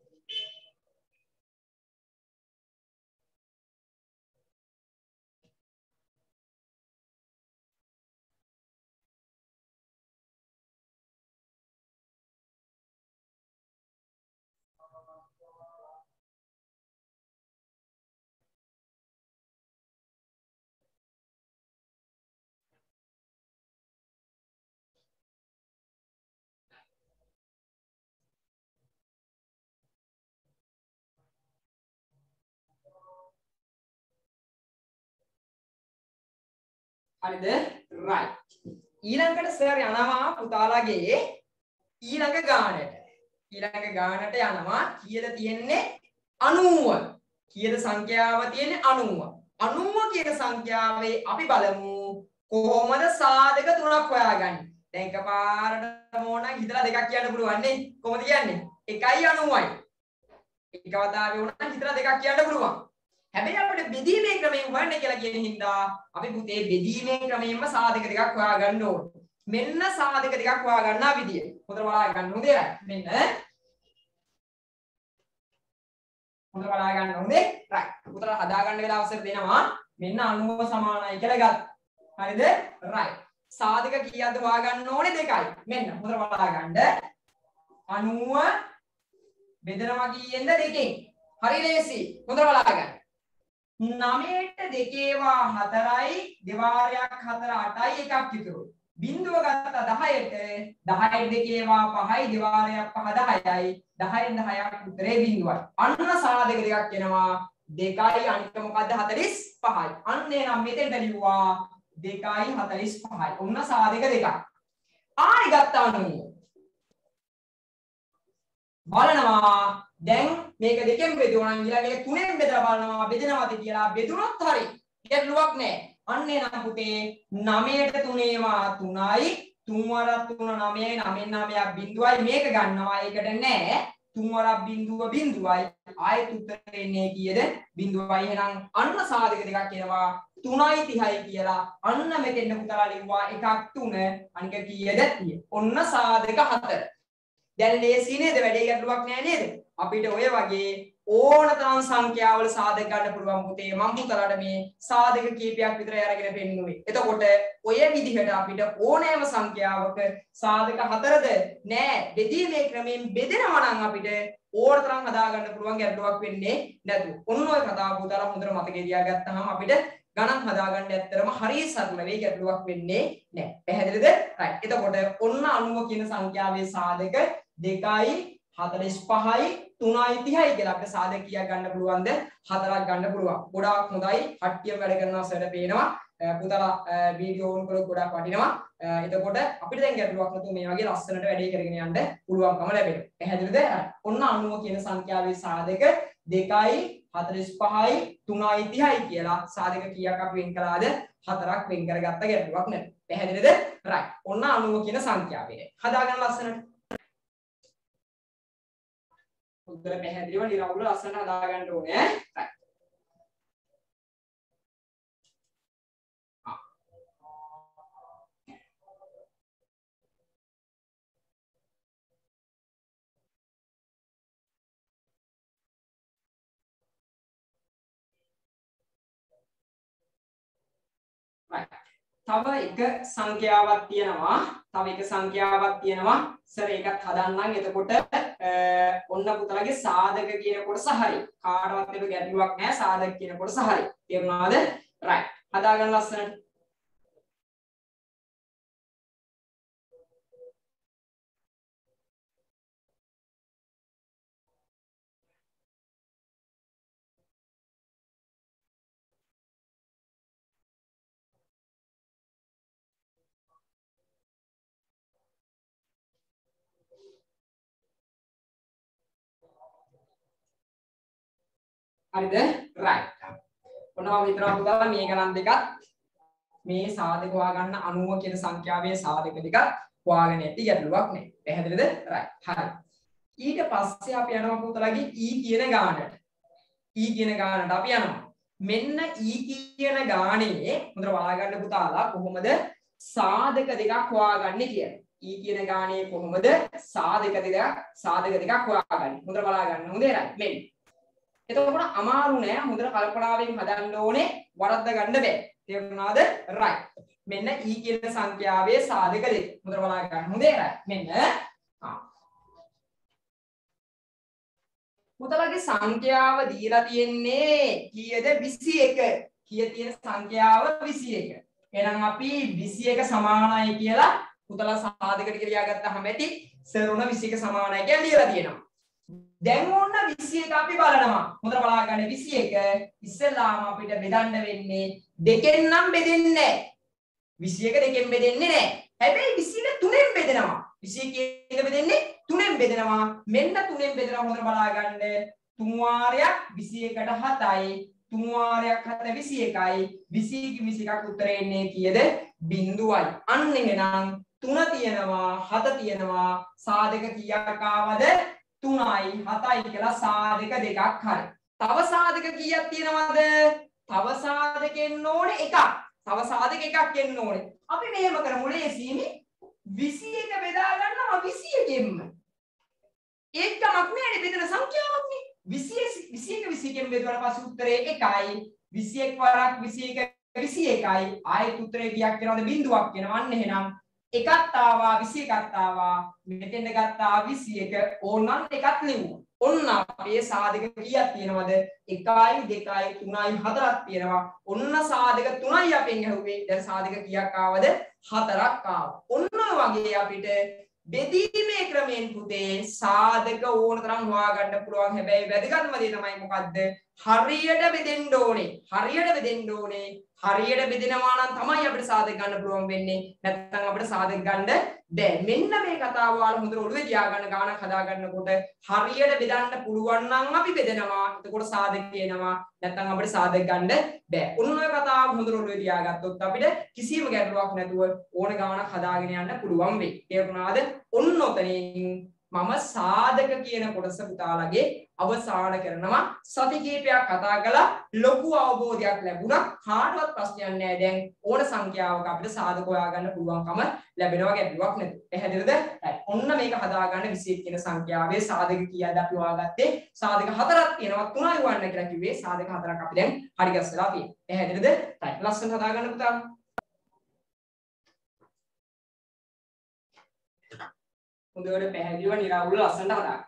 හරිද? right. ඊළඟට සර් යනවා පුතාලාගේ ඊළඟ ගානට. ඊළඟ ගානට යනවා කීයද තියෙන්නේ? 90. කීයද සංඛ්‍යාව තියෙන්නේ 90. 90 කියන සංඛ්‍යාවේ අපි බලමු කොහොමද සාධක තුනක් හොයාගන්නේ. දැන් එකපාරට ඕනනම් හිතලා දෙකක් කියන්න පුළුවන් නේ. කොහොමද කියන්නේ? 1යි 90යි. එක වතාවේ වුණා හිතලා දෙකක් කියන්න පුළුවන්. හැබැයි අපිට බෙදීමේ ක්‍රමයෙන් හොයන්න කියලා කියන හින්දා අපි පුතේ බෙදීමේ ක්‍රමයෙන්ම සාධක දෙකක් හොයාගන්න ඕනේ. මෙන්න සාධක දෙකක් හොයාගන්නා විදිය. හොඳට බලා ගන්න හොඳේ. මෙන්න හොඳට බලා ගන්න හොඳේ. රයිට්. උතර හදා ගන්න වෙලාව අවසර දෙනවා. මෙන්න 90 සමානයි කියලා ගත්තා. හරිද? රයිට්. සාධක කීයක්ද හොයාගන්න ඕනේ දෙකයි. මෙන්න හොඳට බලා ගන්න. 90 බෙදනවා කීයෙන්ද දෙකෙන්. හරි ලේසි. හොඳට බලා ගන්න. 9ට දෙකේවා 4යි දෙවාරයක් 4 8යි එකක් ඉතුරු. බිංදුව ගත්තා 10ට 10ට දෙකේවා 5යි දෙවාරයක් 5 10යි 10න් 10ක් උත්තරේ බිංදුවයි. අන්න සාධක දෙකක් එනවා. 2යි අනික මොකද්ද 45යි. අන්න එනම් මෙතෙන්ට ලිව්වා 2යි 45යි. ඔන්න සාධක දෙකක්. ආයි ගත්තා 90. බලනවා දැන් මේක දෙකෙන් බෙදුවා නම් ඊළඟට තුනෙන් බෙදලා බලනවා බෙදෙනවද කියලා. බෙදුනොත් හරි. ගැටලුවක් නැහැ. අන්න එනම් පුතේ 9ට 3ේවා 3යි 3 වරක් 3 9යි 9න් 9ක් බිංදුවයි මේක ගන්නවා. ඒකට නෑ 3 වරක් බිංදුව බිංදුවයි. ආයෙත් උත්තරේ එන්නේ කීයද? බිංදුවයි. එහෙනම් අන්න සාධක දෙකක් එනවා 3යි 30යි කියලා. අන්න මෙතෙන් පුතලා ලිව්වා එකක් 3 අනික කීයද? 30. ඔන්න සාධක 4. දැන් ලේසි නේද? වැඩේ ගැටලුවක් නෑ නේද? අපිට ඔය වගේ ඕනතරම් සංඛ්‍යාවල සාධක ගන්න පුළුවන් පුතේ. මම පුතලාට මේ සාධක කීපයක් විතරයි අරගෙන පෙන්නුවේ. එතකොට ඔය විදිහට අපිට ඕනෑම සංඛ්‍යාවක සාධක 4ද නෑ බෙදීමේ ක්‍රමයෙන් බෙදෙනවා නම් අපිට ඕනතරම් හදා ගන්න පුළුවන් ගැටලුවක් වෙන්නේ නැතු. ඔන්න ඔය කතාව පුතලා හොඳට මතකේ තියාගත්තාම අපිට ගණන් හදා ගන්න ඇත්තටම හරිය සරල වෙයි ගැටලුවක් වෙන්නේ නෑ. පැහැදිලිද? රයිට්. එතකොට ඔන්න 90 කියන සංඛ්‍යාවේ සාධක 2යි 45යි 3යි 30යි කියලා අපිට සාධක කීයක් ගන්න පුළුවන්ද? 4ක් ගන්න පුළුවන්. ගොඩාක් හොඳයි. කට්ටියම වැඩ කරනවා සර් පේනවා. පුතලා වීඩියෝ ඕන් කරලා ගොඩාක් වටිනවා. එතකොට අපිට දැන් ගැටලුවක් නැතුව මේ වගේ ලස්සනට වැඩේ කරගෙන යන්න පුළුවන්කම ලැබෙනවා. පැහැදිලිද? ඔන්න 90 කියන සංඛ්‍යාවේ සාධක 2යි 45යි 3යි 30යි කියලා සාධක කීයක් අපි වෙන් කළාද? 4ක් වෙන් කරගත්ත ගැටලුවක් නැත. පැහැදිලිද? රයිට්. ඔන්න 90 කියන සංඛ්‍යාවේ. හදාගන්න ලස්සනට. උත්තර පැහැදිලිව නිරවුල ලස්සනට හදා ගන්න ඕනේ. තව එක සංඛ්‍යාවක් තියෙනවා. සර් ඒකත් හදන්නම්. එතකොට ඔන්න පුතලගේ සාධක කියන කොටස හරි. කාටවත් ඒක ගැටලුවක් නැහැ. සාධක කියන කොටස හරි. තේරුණාද? රයිට්. හදාගන්න ලස්සනට. හරිද? රයිට්. ඔන්න මම හිතනවා පුතාලා මේ ගණන් දෙකත් මේ සාධක හොයාගන්න 90 කියන සංඛ්‍යාවේ සාධක දෙක හොයාගෙන ඇති ගැටලුවක් නෑ. පැහැදිලිද? රයිට්. හරි. ඊට පස්සේ අපි යනවා පුතාලාගේ e කියන ගානට. e කියන ගානට අපි යනවා. මෙන්න e කියන ගානේ හොඳට බලාගන්න පුතාලා කොහොමද සාධක දෙකක් හොයාගන්නේ කියලා. e කියන ගානේ කොහොමද සාධක දෙකක් හොයාගන්නේ. හොඳට බලාගන්න. හොඳේ රයිට්. මෙන්න එතකොට අමාරු නෑ. හොඳට කල්පනාවෙන් හදන්න ඕනේ. වරද්ද ගන්න බෑ. තේරුණාද? රයිට්. මෙන්න e කියන සංඛ්‍යාවේ සාධක දෙක. හොඳට බලා ගන්න. හොඳේ රයිට්. මෙන්න පුතලගේ සංඛ්‍යාව දීලා තියෙන්නේ කීයද? 21. කීය තියෙන සංඛ්‍යාව 21. එහෙනම් අපි 21 සමානයි කියලා පුතලා සාධක ටික ලියාගත්තාම ඇති. සර් උන 21 සමානයි කියලා ලියලා තියෙනවා. දැන් ඕන්න 21 අපි බලනවා. හොඳට බලා ගන්න 21 ඉස්සෙල්ලාම අපිට බෙදන්න වෙන්නේ දෙකෙන් නම් බෙදෙන්නේ නැහැ. 21 දෙකෙන් බෙදෙන්නේ නැහැ. හැබැයි 21 තුනෙන් බෙදෙනවා. 21 එක බෙදෙන්නේ තුනෙන් බෙදෙනවා. මෙන්න තුනෙන් බෙදලා හොඳට බලා ගන්න. 3 වාරයක් 21ට 7යි 3 වාරයක් 7 21යි 21ක් උත්තරේ එන්නේ කීයද 0යි. අන්න එහෙනම් 3 තියෙනවා 7 තියෙනවා සාධක කීයක් ආවද 3යි 7යි කියලා සාධක දෙකක් හරි. තව සාධක කීයක් තියෙනවද? තව සාධක එන්න ඕනේ එකක්. තව සාධක එකක් එන්න ඕනේ. අපි මෙහෙම කරමු ලේසියිනේ 21 බෙදා ගන්නවා 21කින්ම. ඒකමක් නෑනේ බෙදෙන සංඛ්‍යාවක් නේ. 21 බෙදුවාට පස්සේ උත්තරේ 1යි. 21 වරක් 21 21යි. ආයෙත් උත්තරේ කීයක් වෙනවද? බිඳුවක් වෙනවා. අන්න එහෙනම් එකක් ආවා 21ක් ආවා. මෙතෙන්ද ගත්තා 21. ඕනනම් එකක් ලියුවා. ඔන්න අපේ සාධක කීයක් තියෙනවද? 1යි 2යි 3යි 4ක් තියෙනවා. ඔන්න සාධක 3යි අපෙන් ඇහුවේ. දැන් සාධක කීයක් ආවද? 4ක් ආවා. ඔන්න වගේ අපිට බෙදීමේ ක්‍රමයෙන් පුතේ සාධක ඕන තරම් හොයාගන්න පුළුවන්. හැබැයි වැදගත්ම දේ තමයි මොකද්ද? හරියට බෙදෙන්න ඕනේ. හරියට බෙදෙන්න ඕනේ. හරියට බෙදෙනවා නම් තමයි අපිට සාධක ගන්න පුළුවන් වෙන්නේ. නැත්නම් අපිට සාධක ගන්න බැහැ. මෙන්න මේ කතාව ඔයාලා හොඳට ඔළුවේ තියාගන්න ගානක් හදා ගන්නකොට හරියට බෙදන්න පුළුවන් නම් අපි බෙදෙනවා. එතකොට සාධක එනවා. නැත්නම් අපිට සාධක ගන්න බැහැ. ඔන්න ඔය කතාව හොඳට ඔළුවේ තියාගත්තොත් අපිට කිසිම ගැටලුවක් නැතුව ඕන ගානක් හදාගෙන යන්න පුළුවන් වෙයි. තේරුණාද? ඔන්න ඔතනින් මම සාධක කියන කොටස පුතාලගේ අවසාන කරනවා. සති කීපයක් කතා කළා ලොකු අවබෝධයක් ලැබුණා. කාටවත් ප්‍රශ්නයක් නැහැ. දැන් ඕන සංඛ්‍යාවක අපිට සාධක හොයාගන්න පුළුවන්කම ලැබෙනවා ගැටලුවක් නැතුව. පැහැදිලිද? ඔන්න මේක හදාගන්න 21 කියන සංඛ්‍යාවේ සාධක කීයද අපි හොයාගත්තේ? සාධක 4ක් තියෙනවා 3යි වන්න කියලා කිව්වේ. සාධක 4ක් අපි දැන් හරි ගස්සලා තියෙනවා. පැහැදිලිද? ලස්සන හදාගන්න පුතාලා. හොඳට පැහැදිලිව නිරවුල් ලස්සනට හදාගන්න.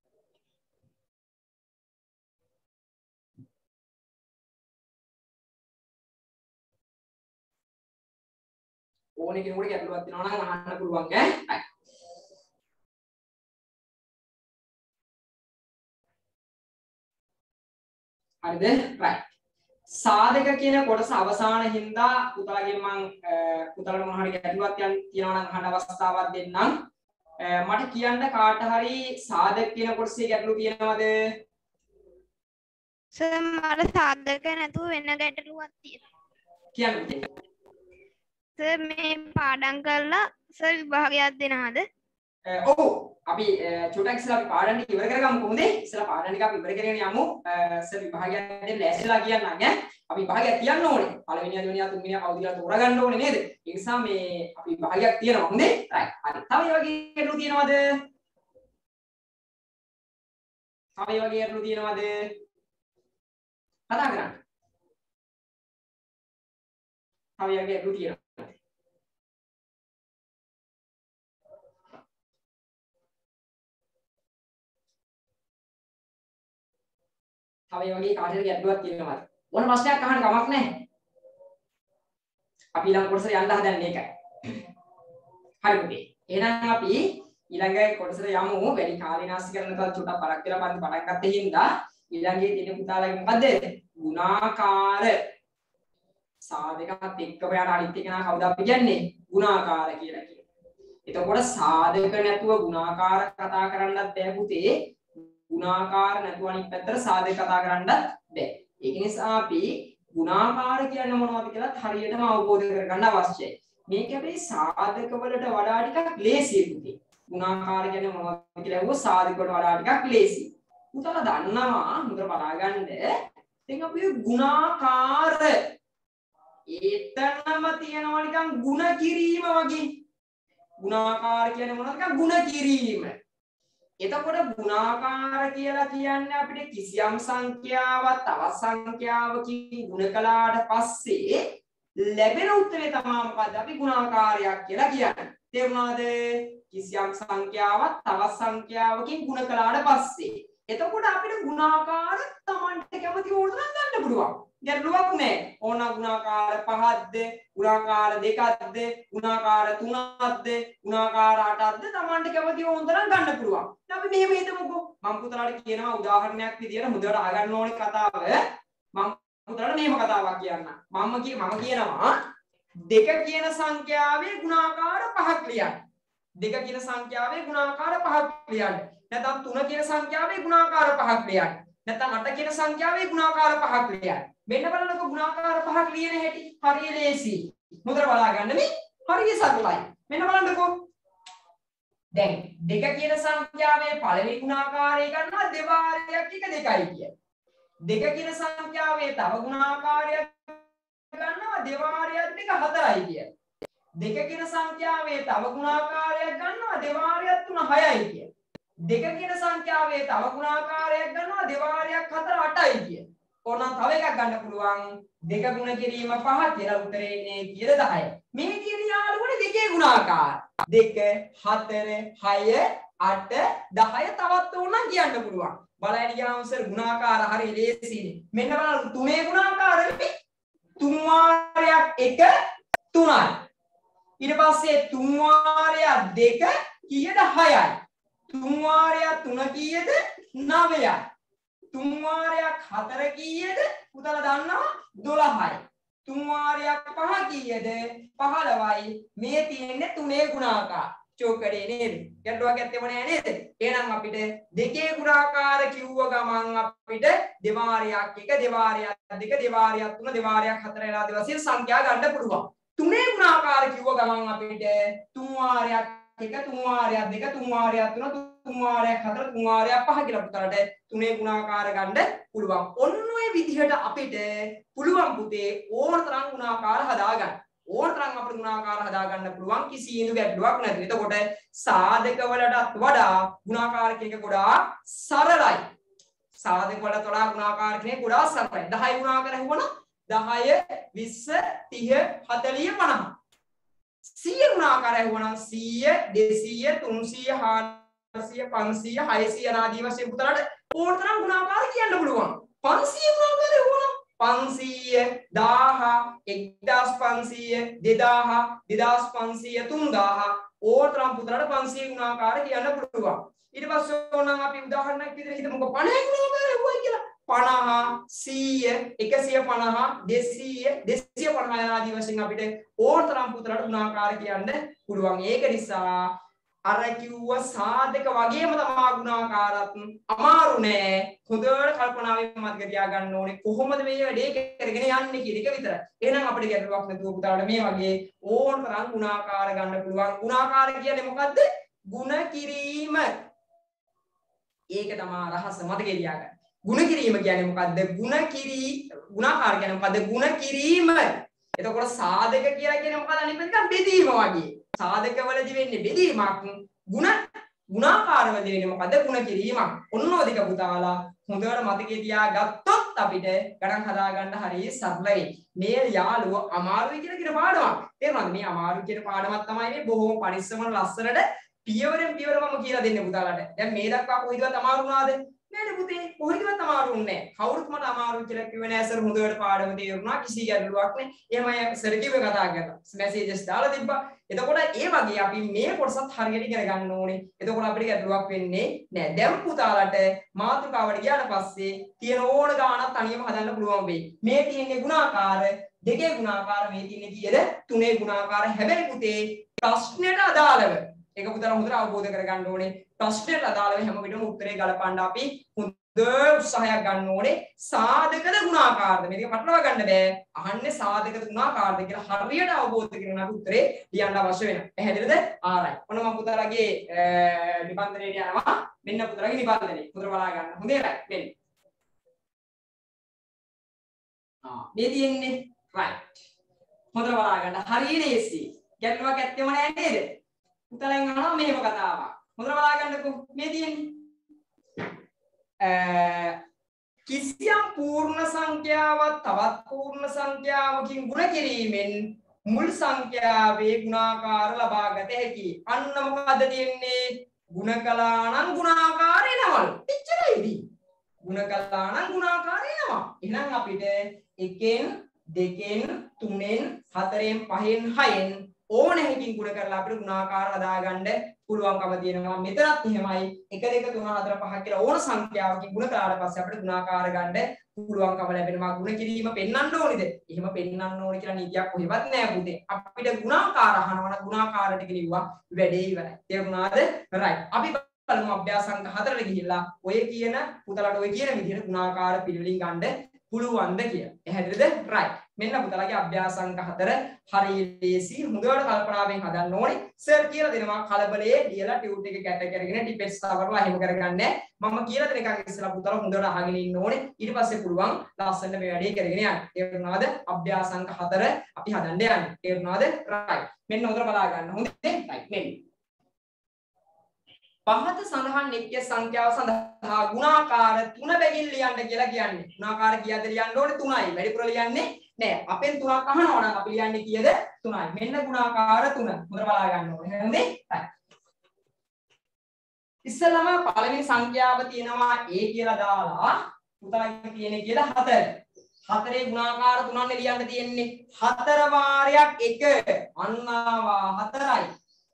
ඕනේ කෙනෙකුට ගැටලුවක් තියෙනවා නම් අහන්න පුළුවන් ඈ. හරිද? right. සාධක කියන කොටස අවසාන හින්දා පුතාලගෙන් මම පුතාලට මොන හරි ගැටලුවක් තියෙනවා නම් අහන්න අවස්ථාවක් දෙන්නම්. මට කියන්න කාට හරි සාධක කියන කොටසේ ගැටලු තියෙනවද? සර් මට සාධක නැතුව වෙන ගැටලුවක් තියෙනවා. කියන්න. සර් මේ පාඩම් කරලා සර් විභාගයක් දෙනවද? ඔව් අපි චුටක් ඉස්සලා අපි පාඩම් ටික ඉවර කරගමු කොහොමද? ඉස්සලා පාඩම් ටික අපි ඉවර කරගෙන යමු. සර් විභාගයක් දෙන්න ලෑස්තිලා කියන්නම් ඈ. අපි විභාගයක් තියන්න ඕනේ. පළවෙනියා දෙවෙනියා තුන්වෙනියා කවුද කියලා තෝරගන්න ඕනේ නේද? ඒ නිසා මේ අපි විභාගයක් තියෙනවා හොඳේ. right. හරි. තව මේ වගේ ගැටලු තියෙනවද? තව මේ වගේ ගැටලු තියෙනවද? කතා කරන්න. තව මේ වගේ ගැටලු තියෙනවා. තව මේ වගේ කාටද ගැටලුවක් තියෙනවද? ඕන ප්‍රශ්නයක් අහන්න කමක් නැහැ. අපි ඊළඟ කොටසට යන්න හදන්නේ ඒකයි. හරි පුතේ. එහෙනම් අපි ඊළඟ කොටසට යමු. වැඩි කාලය නාස්ති කරන්න තව චුට්ටක් පරක් වෙලා පන්ති පටන් ගත්තේ හින්දා ඊළඟේ තියෙන පුතාලගේ මොකද්ද? ගුණාකාර සාධකත් එක්කම යන අනිත් එක නා කවුද අපි කියන්නේ? ගුණාකාර කියලා කියනවා. එතකොට සාධක නැතුව ගුණාකාර කතා කරන්නත් බෑ පුතේ. ගුණාකාර නැතුව අනිත් පැත්තට සාධක කතා කරන්නත් බෑ. ඒක නිසා අපි ගුණාකාර කියන්නේ මොනවද කියලා හරියටම අවබෝධ කරගන්න අවශ්‍යයි. මේක හැබැයි සාධක වලට වඩා ටිකක් ලේසියි පුතේ. ගුණාකාර කියන්නේ මොනවද කියලා අහුව සාධක වලට වඩා ටිකක් ලේසියි. උතලා දන්නවා හොඳට බලාගන්න. දැන් අපි ගුණාකාර ඒතනම තියනවා නිකන් ಗುಣ කිරීම වගේ. ගුණාකාර කියන්නේ මොනවද? නිකන් ಗುಣ කිරීම. එතකොට ගුණාකාර කියලා කියන්නේ අපිට කිසියම් සංඛ්‍යාවක් තවත් සංඛ්‍යාවකින් ගුණ කළාට පස්සේ ලැබෙන උත්තරේ තමයි මොකද්ද? අපි ගුණාකාරයක් කියලා කියන්නේ. තේරුණාද? කිසියම් සංඛ්‍යාවක් තවත් සංඛ්‍යාවකින් ගුණ කළාට පස්සේ. එතකොට අපිට ගුණාකාර Tamanට කැමති ඕන තරම් ගන්න පුළුවන්. ගැටලුවක් නැහැ. ඕන ගුණාකාර 5ක්ද, ගුණාකාර 2ක්ද, ගුණාකාර 3ක්ද, ගුණාකාර 8ක්ද Tamanට කැමති ඕන තරම් ගන්න පුළුවන්. අපි මෙහෙම හිතමුකෝ. මම පුතාලට කියනවා උදාහරණයක් විදියට හොඳට අහගන්න ඕනේ කතාව. මම පුතාලට මෙහෙම කතාවක් කියන්නම්. මම කියනවා 2 කියන සංඛ්‍යාවේ ගුණාකාර 5ක් ලියන්න. 2 කියන සංඛ්‍යාවේ ගුණාකාර 5ක් ලියන්න. නැත්නම් 3 කියන සංඛ්‍යාවේ ගුණාකාර 5ක් ලියන්න. නැත්නම් 8 කියන සංඛ්‍යාවේ ගුණාකාර පහක් ලියන්න. මෙන්න බලන්නකො ගුණාකාර පහක් ලියන හැටි. හරිය ලේසි. හොඳට බලා ගන්න මේ. හරිය සරලයි. මෙන්න බලන්නකො. දැන් 2 කියන සංඛ්‍යාවේ පළවෙනි ගුණාකාරය ගන්නවා දෙවාරයක් එක 2යි කිය. 2 කියන සංඛ්‍යාවේ තව ගුණාකාරයක් ගන්නවා දෙවාරයක් දෙක 4යි කිය. 2 කියන සංඛ්‍යාවේ තව ගුණාකාරයක් ගන්නවා දෙවාරයක් 3 6යි කිය. 2 කියන සංඛ්‍යාවේ තව ගුණාකාරයක් ගන්නවා දෙවාරයක් 4 8යි කිය. ඕනනම් තව එකක් ගන්න පුළුවන් 2 ගුණ කිරීම 5 කියලා උත්තරේ එන්නේ කීයද 10. මේ කියන යාළුවනේ දෙකේ ගුණාකාර 2 4 6 8 10 තවත් ඕනනම් කියන්න පුළුවන්. බලන්න ගියාම ගුණාකාර හරිය ලේසියිනේ. මෙන්න බලන්න තුනේ ගුණාකාර තුන් වාරයක් 1 3යි. ඊට පස්සේ තුන් වාරයක් 2 කීයද 6යි. තුන් වාරයක් 3 කීයද 9යි. තුන් වාරයක් 4 කීයද පුතලා දන්නවා 12යි. තුන් වාරයක් 5 කීයද 15යි. මේ තියෙන්නේ තුනේ ගුණාකාර. චෝකඩේ නේද? ගැටලුවක් ඇත්තෙම නෑ නේද? එහෙනම් අපිට දෙකේ ගුණාකාර කිව්ව ගමන් අපිට දෙවාරයක් 1 දෙවාරයක් 2 දෙවාරයක් 3 දෙවාරයක් 4 යන ආදී වශයෙන් සංඛ්‍යා ගන්න පුළුවන්. තුනේ ගුණාකාර කිව්ව ගමන් අපිට තුන් වාරයක් 1 තුන් වාරයක් 2 තුන් වාරයක් 3 තුන් වාරයක් 4 තුන් වාරයක් 5 කියලා පුතාලට තුනේ ගුණාකාර ගන්න පුළුවන්. ඔන්න ඔය විදිහට අපිට පුළුවන් පුතේ ඕන තරම් ගුණාකාර හදාගන්න. ඕන තරම් අපිට ගුණාකාර හදාගන්න පුළුවන් කිසිදු ගැටලුවක් නැති. එතකොට සාධක වලටත් වඩා ගුණාකාර කෙනෙක් ගොඩාක් සරලයි. සාධක වලට වඩා ගුණාකාර කෙනෙක් ගොඩාක් සරලයි. 10 ගුණාකාර හුවන 10 20 30 40 50. 100 ගුණාකාර හුවන 100 200 300 400 500 600 ආදී වශයෙන් පුතලට ඕන තරම් ගුණාකාර කියන්න පුළුවන්. 500 ගුණාකාර හුවන 500 1000 1500 2000 2500 3000 ඕන තරම් පුතලට 500 ගුණාකාර කියන්න පුළුවන්. ඊට පස්සේ ඕනනම් අපි උදාහරණයක් විදිහට හිතමුකෝ 50 ගුණාකාර හුවයි කියලා. 50 100 150 200 250 ආදී වශයෙන් අපිට ඕන තරම් පුතලට ගුණාකාර කියන්න පුළුවන්. ඒක නිසා අර කිව්ව සාධක වගේම තමයි ගුණාකාරත් අමාරු නෑ. හොඳට කල්පනාවෙන් මතක තියාගන්න ඕනේ කොහොමද මේ වැඩේ කරගෙන යන්නේ කියන එක විතරයි. එහෙනම් අපිට ගැටලුවක් නැතුව පුතාලට මේ වගේ ඕන තරම් ගුණාකාර ගන්න පුළුවන්. ගුණාකාර කියන්නේ මොකද්ද? ಗುಣ කිරීම. ඒක තමයි රහස මතකේ තියාගන්න. ಗುಣ කිරීම කියන්නේ මොකද්ද? ගුණාකාර කියන්නේ මොකද්ද? ಗುಣ කිරීම. එතකොට සාධක කියලා කියන්නේ මොකක්ද? අනිත් පැත්තට බෙදීම වගේ. සාධකවලදී වෙන්නේ බෙදීමක්. ගුණාකාරවලදී වෙන්නේ මොකද්ද? ಗುಣ කිරීමක්. ඔන්න ඔය දෙක පුතාලා හොඳට මතකේ තියාගත්තොත් අපිට ගණන් හදාගන්න හරිය සරලයි. මේ යාළුව අමාරුයි කියලා කියන පාඩමක්. තේරුණාද? මේ අමාරු කියන පාඩමක් තමයි මේ බොහොම පරිස්සමන ලස්සනට පියවරෙන් පියවර මම කියලා දෙන්නේ පුතාලට. දැන් මේ දක්වා කොහේදවත් අමාරු වුණාද? නෑනේ පුතේ. කොහේදවත් අමාරු වුණේ නෑ. කවුරුත් මට අමාරු කියලා කිව්වේ නෑ සර්. හොඳට පාඩම තේරුණා. කිසි ගැටලුවක් නෑ. එහෙමයි සර් කිව්වේ කතා කරලා. මැසේජස් දාලා තිබ්බා. එතකොට ඒ වගේ අපි මේ කොටසත් හරියට ඉගෙන ගන්න ඕනේ. එතකොට අපිට ගැටලුවක් වෙන්නේ නෑ. දැන් පුතාලට මාතෘකාවට ගියාට පස්සේ තියෙන ඕන ගානක් තනියම හදන්න පුළුවන් වෙයි. මේ තියෙන්නේ ගුණාකාර, දෙකේ ගුණාකාර, මේ තියෙන්නේ කීයද? තුනේ ගුණාකාර. හැබැයි පුතේ ප්‍රශ්නෙට අදාළව ඒක පුතාලා හොඳට අවබෝධ කරගන්න ඕනේ. ප්‍රශ්නෙට අදාළව හැම විටම උත්තරේ ගලපන්න අපි හොඳ උත්සාහයක් ගන්න ඕනේ. සාධකද ගුණාකාරද? මේක පටලවා ගන්න බෑ. අහන්නේ සාධකද ගුණාකාරද කියලා හරියට අවබෝධ කරගෙන අපි උත්තරේ ලියන්න අවශ්‍ය වෙනවා. පැහැදිලිද? ආරයි. ඔන්න මම පුතාලාගේ නිබන්ධනයට යනවා. මෙන්න පුතාලාගේ නිබන්ධනේ. පුතලා බලා ගන්න. හොඳේ රයි. මෙන්න. මේ තියෙන්නේ right. හොඳට බලා ගන්න. හරිය ලේසි. ගැටලුවක් ඇත්තෙම නෑ නේද? පුතාලෙන් අහනවා මෙහෙම කතාවක්. හොඳට බලා ගන්නකෝ. මේ තියෙන්නේ කිසියම් පූර්ණ සංඛ්‍යාවක් තවත් පූර්ණ සංඛ්‍යාවකින් ගුණ කිරීමෙන් මුල් සංඛ්‍යාවේ ගුණාකාර ලබා ගත හැකියි. අන්න මොකද තියෙන්නේ? ගුණ කළා නම් ගුණාකාර එනවලු. එච්චරයිදී. ගුණ කළා නම් ගුණාකාර එනවා. එහෙනම් අපිට 1න් 2න් 3න් 4න් 5න් 6න් ඕන හැකින් ගුණ කරලා අපිට ගුණාකාර හදාගන්න පුළුවන්කම තියෙනවා. මෙතනත් එහෙමයි 1 2 3 4 5 කියලා ඕන සංඛ්‍යාවකින් ගුණ කරාට පස්සේ අපිට ගුණාකාර ගන්න පුළුවන්කම ලැබෙනවා. ගුණ කිරීම පෙන්වන්න ඕනේද? එහෙම පෙන්වන්න ඕනේ කියලා නීතියක් කොහෙවත් නැහැ පුතේ. අපිට ගුණාකාර අහනවා නම් ගුණාකාර ටික ලිව්වා වැඩේ ඉවරයි. තේරුණාද? right. අපි බලමු අභ්‍යාස අංක 4ට ගිහිල්ලා ඔය කියන පුතලට ඔය කියන විදිහට ගුණාකාර පිළිවෙලින් ගන්න පුළුවන්ද කියලා. පැහැදිලිද? right. මෙන්න පුතලගේ අභ්‍යාස අංක 4 හරිය ලේසි. හොඳට කල්පනාවෙන් හදන්න ඕනේ. සර් කියලා දෙනවා කලබලයේ ලියලා ටියුට් එක කැට කරගෙන ටිපෙට්ස් තවරලා එහෙම කරගන්නේ. මම කියලා දෙන එකක් ඉස්සලා පුතලා හොඳට අහගෙන ඉන්න ඕනේ. ඊට පස්සේ පුළුවන් ලස්සනට මේ වැඩේ කරගෙන යන්න. තේරුණාද? අභ්‍යාස අංක 4 අපි හදන්න යන්නේ. තේරුණාද? right. මෙන්න හොඳට බලා ගන්න. හොඳේ? right. මෙන්න පහත සඳහන් නිත්‍ය සංඛ්‍යාව සඳහා ගුණාකාර 3 බැගින් ලියන්න කියලා කියන්නේ. ගුණාකාර කීයද ලියන්න ඕනේ? 3යි. වැඩිපුර ලියන්නේ නෑ. අපෙන් 3ක් අහනවා නම් අපි ලියන්නේ කීයද? 3යි. මෙන්න ගුණාකාර 3. හොඳට බලා ගන්න ඕනේ. හරිද? ඉස්සෙල්ලාම පළවෙනි සංඛ්‍යාව තියෙනවා a කියලා දාලා පුතාගේ තියෙන්නේ කියලා 4. 4 ගුණාකාර 3න්නේ ලියන්න තියෙන්නේ. 4 වාරයක් 1 අන්නාවා 4යි.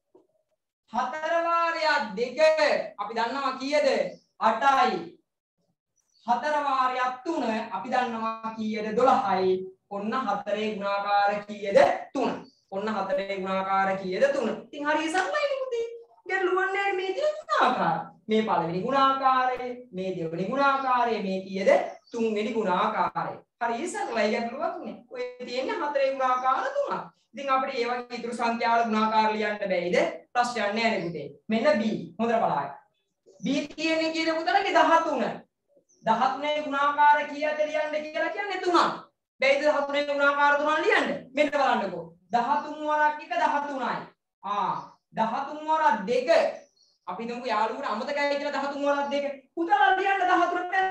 4 වාරයක් 2 අපි දන්නවා කීයද 8යි 4 වාරයක් 3 අපි දන්නවා කීයද 12යි ඔන්න 4 ගුණාකාර කීයද 3 ඔන්න 4 ගුණාකාර කීයද 3 ඉතින් හරිය සරලයි පුතේ ගැටලුවක් නැහැ මේ තියෙන ගුණාකාර මේ පළවෙනි ගුණාකාරය මේ දෙවෙනි ගුණාකාරය මේ කීයද තුන්වෙනි ගුණාකාරය හරිය සරලයි ගැටලුවක් නෑ ඔය තියෙන්නේ 4 ගුණාකාර 3ක් ඉතින් අපිට ඒ වගේ ඉතුරු සංඛ්‍යාවල ගුණාකාර ලියන්න බැයිද? ප්‍රශ්නයක් නෑ නේ පුතේ. මෙන්න B. හොඳට බලන්න. B කියන්නේ කීයද පුතලගේ 13. 13 ගුණාකාර කීයද ලියන්න කියලා කියන්නේ 3ක්. බැයිද 13 ගුණාකාර 3 ලියන්න? මෙන්න බලන්නකෝ. 13 වරක් 1 13යි. 13 වරක් 2 අපි හිතමු යාළුවෝ අමතකයි කියලා 13 වරක් 2. පුතලා ලියන්න 13ට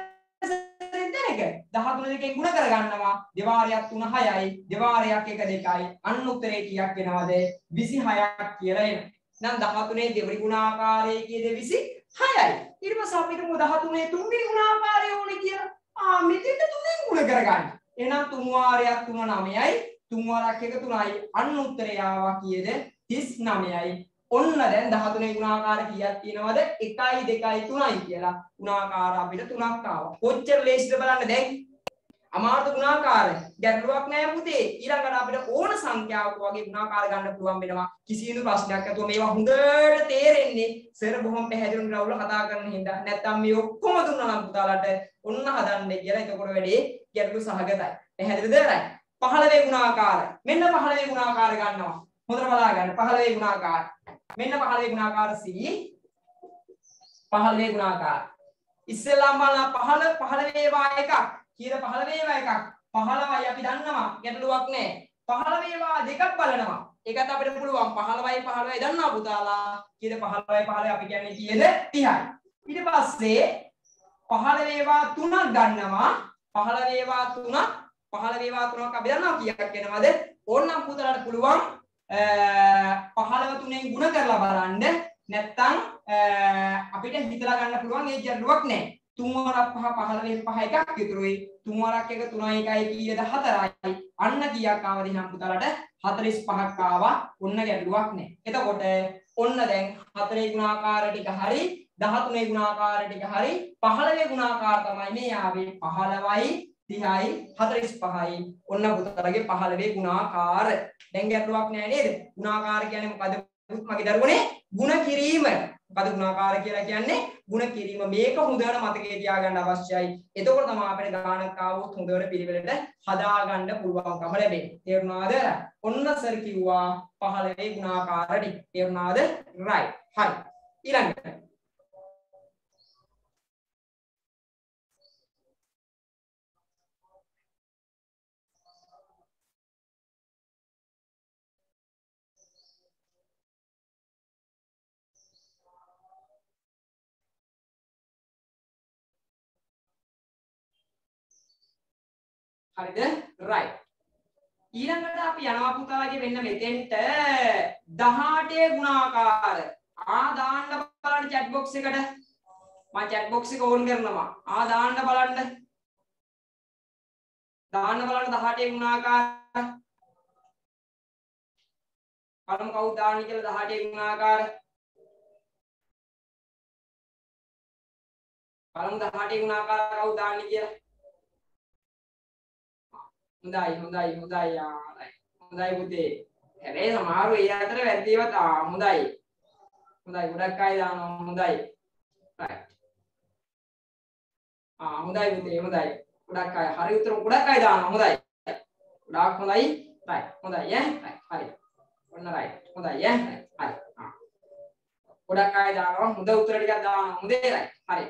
13 දෙකෙන් ගුණ කරගන්නවා දෙවාරයක් 3 6යි දෙවාරයක් 1 2යි අන්න උත්තරේ කීයක් වෙනවද 26ක් කියලා එනවා. නම් 13 දෙවෙනි ගුණාකාරයේ කීයද 26යි. ඊට පස්සේ අපි හිතමු 13 තුන්වෙනි ගුණාකාරය ඕනේ කියලා. මෙතෙන්ට 3ෙන් ගුණ කරගන්න. එහෙනම් 3 වාරයක් 3 9යි 3 වාරයක් 1 3යි අන්න උත්තරේ ආවා කීයද 39යි. ඔන්න දැන් 13 ගුණාකාර කීයක් තියෙනවද 1යි 2යි 3යි කියලා ගුණාකාර අපිට 3ක් ආවා. කොච්චර ලේසිද බලන්න දැන්. අමාරු ගුණාකාර ගැටලුවක් නෑ පුතේ. ඊළඟට අපිට ඕන සංඛ්‍යාවක වගේ ගුණාකාර ගන්න පුළුවන් වෙනවා. කිසිදු ප්‍රශ්නයක් නැතුව මේවා හොඳට තේරෙන්නේ සර් බොහොම පැහැදිලිව රවුල කතා කරන හින්දා. නැත්තම් මේ ඔක්කොම දුන්නා නම් පුතාලට ඔන්න හදන්න කියලා. එතකොට වැඩේ ගැටලු සහගතයි. පැහැදිලිද? රයි. 15 ගුණාකාර. මෙන්න 15 ගුණාකාර ගන්නවා. හොඳට බලා ගන්න. 15 ගුණාකාර. මෙන්න 15 ගුණාකාර C 15 ගුණාකාර ඉස්සෙල්ලාම බලන්න 15 වේවා එකක් කීයද 15 වේවා එකක් 15යි අපි දන්නවා ගැටලුවක් නැහැ 15 වේවා දෙකක් බලනවා ඒකත් අපිට පුළුවන් 15යි 15යි දන්නවා පුතාලා කීයද 15යි 15 අපි කියන්නේ කීයද 30යි ඊට පස්සේ 15 වේවා 3ක් ගන්නවා 15 වේවා 3ක් 15 වේවා 3ක් අපි දන්නවා කීයක් වෙනවද ඕනනම් පුතාලාට පුළුවන් 15 3ෙන් ගුණ කරලා බලන්න නැත්නම් අපිට හිතලා ගන්න පුළුවන් ඒ ගැටලුවක් නැහැ 3 වරක් 5 15 5 එකක් විතරුයි 3 වරක් 1 3යි 1යි කීයද 4යි අන්න කීයක් ආවද එහෙනම් පුතාලට 45ක් ආවා ඔන්න ගැටලුවක් නැහැ එතකොට ඔන්න දැන් 4 ගුණාකාර ටික හරි 13 ගුණාකාර ටික හරි 15 ගුණාකාර තමයි මේ ආවේ 15යි 30යි 45යි ඔන්න පුතාලගේ 15 ගුණාකාර දැන් ගැටලුවක් නෑ නේද ගුණාකාර කියන්නේ මොකද මගේ දරුවනේ ಗುಣ කිරීම මොකද ගුණාකාර කියලා කියන්නේ ಗುಣ කිරීම මේක හොඳට මතකයේ තියාගන්න අවශ්‍යයි එතකොට තමයි අපිට ගානක් ආවොත් හොඳට පිළිවෙලට හදාගන්න පුළුවන්කම ලැබෙන්නේ තේරුණාද ඔන්න සර් කිව්වා 15 ගුණාකාර ටික තේරුණාද right හරි ඊළඟට හරිද right ඊළඟට අපි යනවා පුතාලගේ වෙන්න මෙතෙන්ට 18 ගුණාකාර දාන්න බලන්න chat box එකට මම chat box එක ඕන් කරනවා දාන්න බලන්න 18 ගුණාකාර බලමු කවුද දාන්නේ කියලා 18 ගුණාකාර බලමු 18 ගුණාකාර කවුද දාන්නේ කියලා හොඳයි පුතේ. හැබැයි සමහරව ඒ අතර වැරදිවත් හොඳයි. ගොඩක් අය දානවා හොඳයි. right. හොඳයි පුතේ හොඳයි. ගොඩක් අය හරි උත්තර ගොඩක් අය දානවා හොඳයි. ගොඩාක් හොඳයි. right. හොඳයි ඈ. right. හරි. ඔන්න right. හොඳයි ඈ. right. හරි. ගොඩක් අය දානවා හොඳ උත්තර ටිකක් දානවා. හොඳේ right. හරි.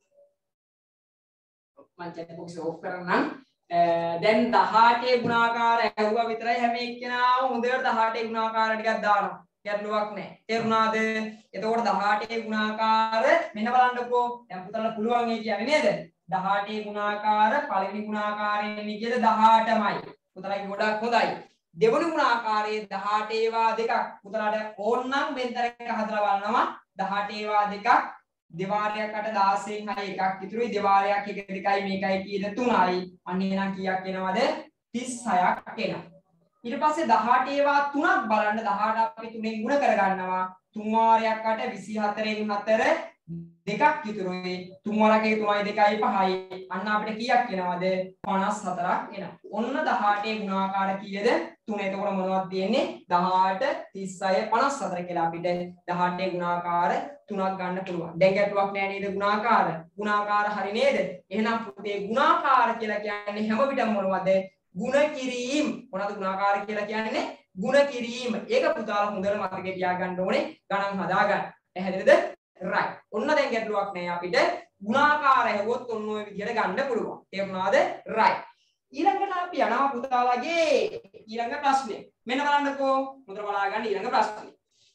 මම chat box off කරන්නම්. දැන් 18 ගුණාකාර ඇහුවා විතරයි හැම එක්කෙනාම හොඳට 18 ගුණාකාර ටිකක් දානවා. ගැටලුවක් නැහැ. තේරුණාද? එතකොට 18 ගුණාකාර මෙන්න බලන්නකෝ. දැන් පුතලට පුළුවන් ඒ කියන්නේ නේද? 18 ගුණාකාර පළවෙනි ගුණාකාරයෙන් කියද 18මයි. පුතලගේ ගොඩක් හොඳයි. දෙවෙනි ගුණාකාරයේ 18 ඒවා දෙකක්. පුතලට ඕන්නම් මෙන්තර එක හදලා බලනවා. 18 ඒවා දෙකක්. දෙවාරයක් 8 16න් හරි එකක් ඉතුරුයි. දෙවාරයක් 1 2යි මේකයි කීයද 3යි. අන්න එහෙනම් කීයක් එනවද? 36ක් එනවා. ඊට පස්සේ 18 ඒවා 3ක් බලන්න 18 අපි 3ෙන් ගුණ කරගන්නවා 3 වාරයක් 8 24න් 4 දෙකක් ඉතුරුයි 3 වාරයක් 1 3යි 2යි 5යි අන්න අපිට කීයක් එනවද 54ක් එනවා ඔන්න 18 ගුණාකාර කීයද 3 එතකොට මොනවද තියෙන්නේ 18 36 54 කියලා අපිට 18 ගුණාකාර 3ක් ගන්න පුළුවන් දැන් ගැටලුවක් නෑ නේද ගුණාකාර හරි නේද එහෙනම් පුතේ ගුණාකාර කියලා කියන්නේ හැම විටම මොනවද ගුණ කිරීම මොනවද ගුණාකාර කියලා කියන්නේ ගුණ කිරීම ඒක පුතාලා හොඳට මතකේ තියාගන්න ඕනේ ගණන් හදාගන්න පැහැදිලිද right ඔන්න දැන් ගැටලුවක් නෑ අපිට ගුණාකාර හැවොත් ඔන්න ඔය විදිහට ගන්න පුළුවන් තේරුණාද right ඊළඟට අපි යනවා පුතාලාගේ ඊළඟ ප්‍රශ්නේ මෙන්න බලන්නකෝ හොඳට බලා ගන්න ඊළඟ ප්‍රශ්නේ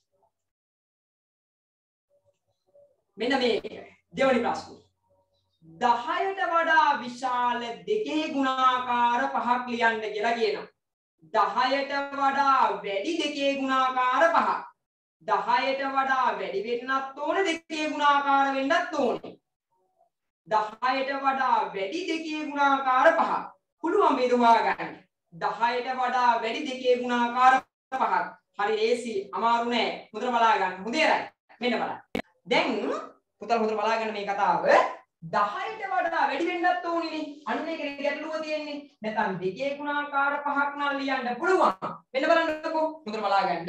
මෙන්න මේක දෙවෙනි ප්‍රශ්නේ 10ට වඩා විශාල දෙකේ ගුණාකාර පහක් ලියන්න කියලා කියනවා. 10ට වඩා වැඩි දෙකේ ගුණාකාර පහක්. 10ට වඩා වැඩි වෙන්නත් ඕනේ දෙකේ ගුණාකාර වෙන්නත් ඕනේ. 10ට වඩා වැඩි දෙකේ ගුණාකාර පහක්. පුළුවන් වේද හොයාගන්න. 10ට වඩා වැඩි දෙකේ ගුණාකාර පහක්. හරි ලේසි අමාරු නෑ. හොඳට බලා ගන්න. හොඳේ රයි. මෙන්න බලන්න. දැන් පුතල් හොඳට බලා ගන්න මේ කතාව 10ට වඩා වැඩි වෙන්නත් ඕනිනේ. අන්න ඒකේ ගැටලුව තියෙන්නේ. නැත්නම් දෙකේ ගුණාකාර පහක් නම් ලියන්න පුළුවන්. මෙන්න බලන්නකෝ. හොඳට බලාගන්න.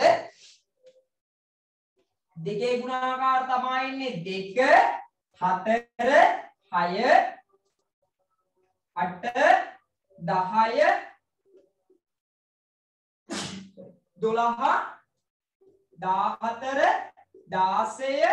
දෙකේ ගුණාකාර තමයි ඉන්නේ 2 4 6 8 10 12 14 16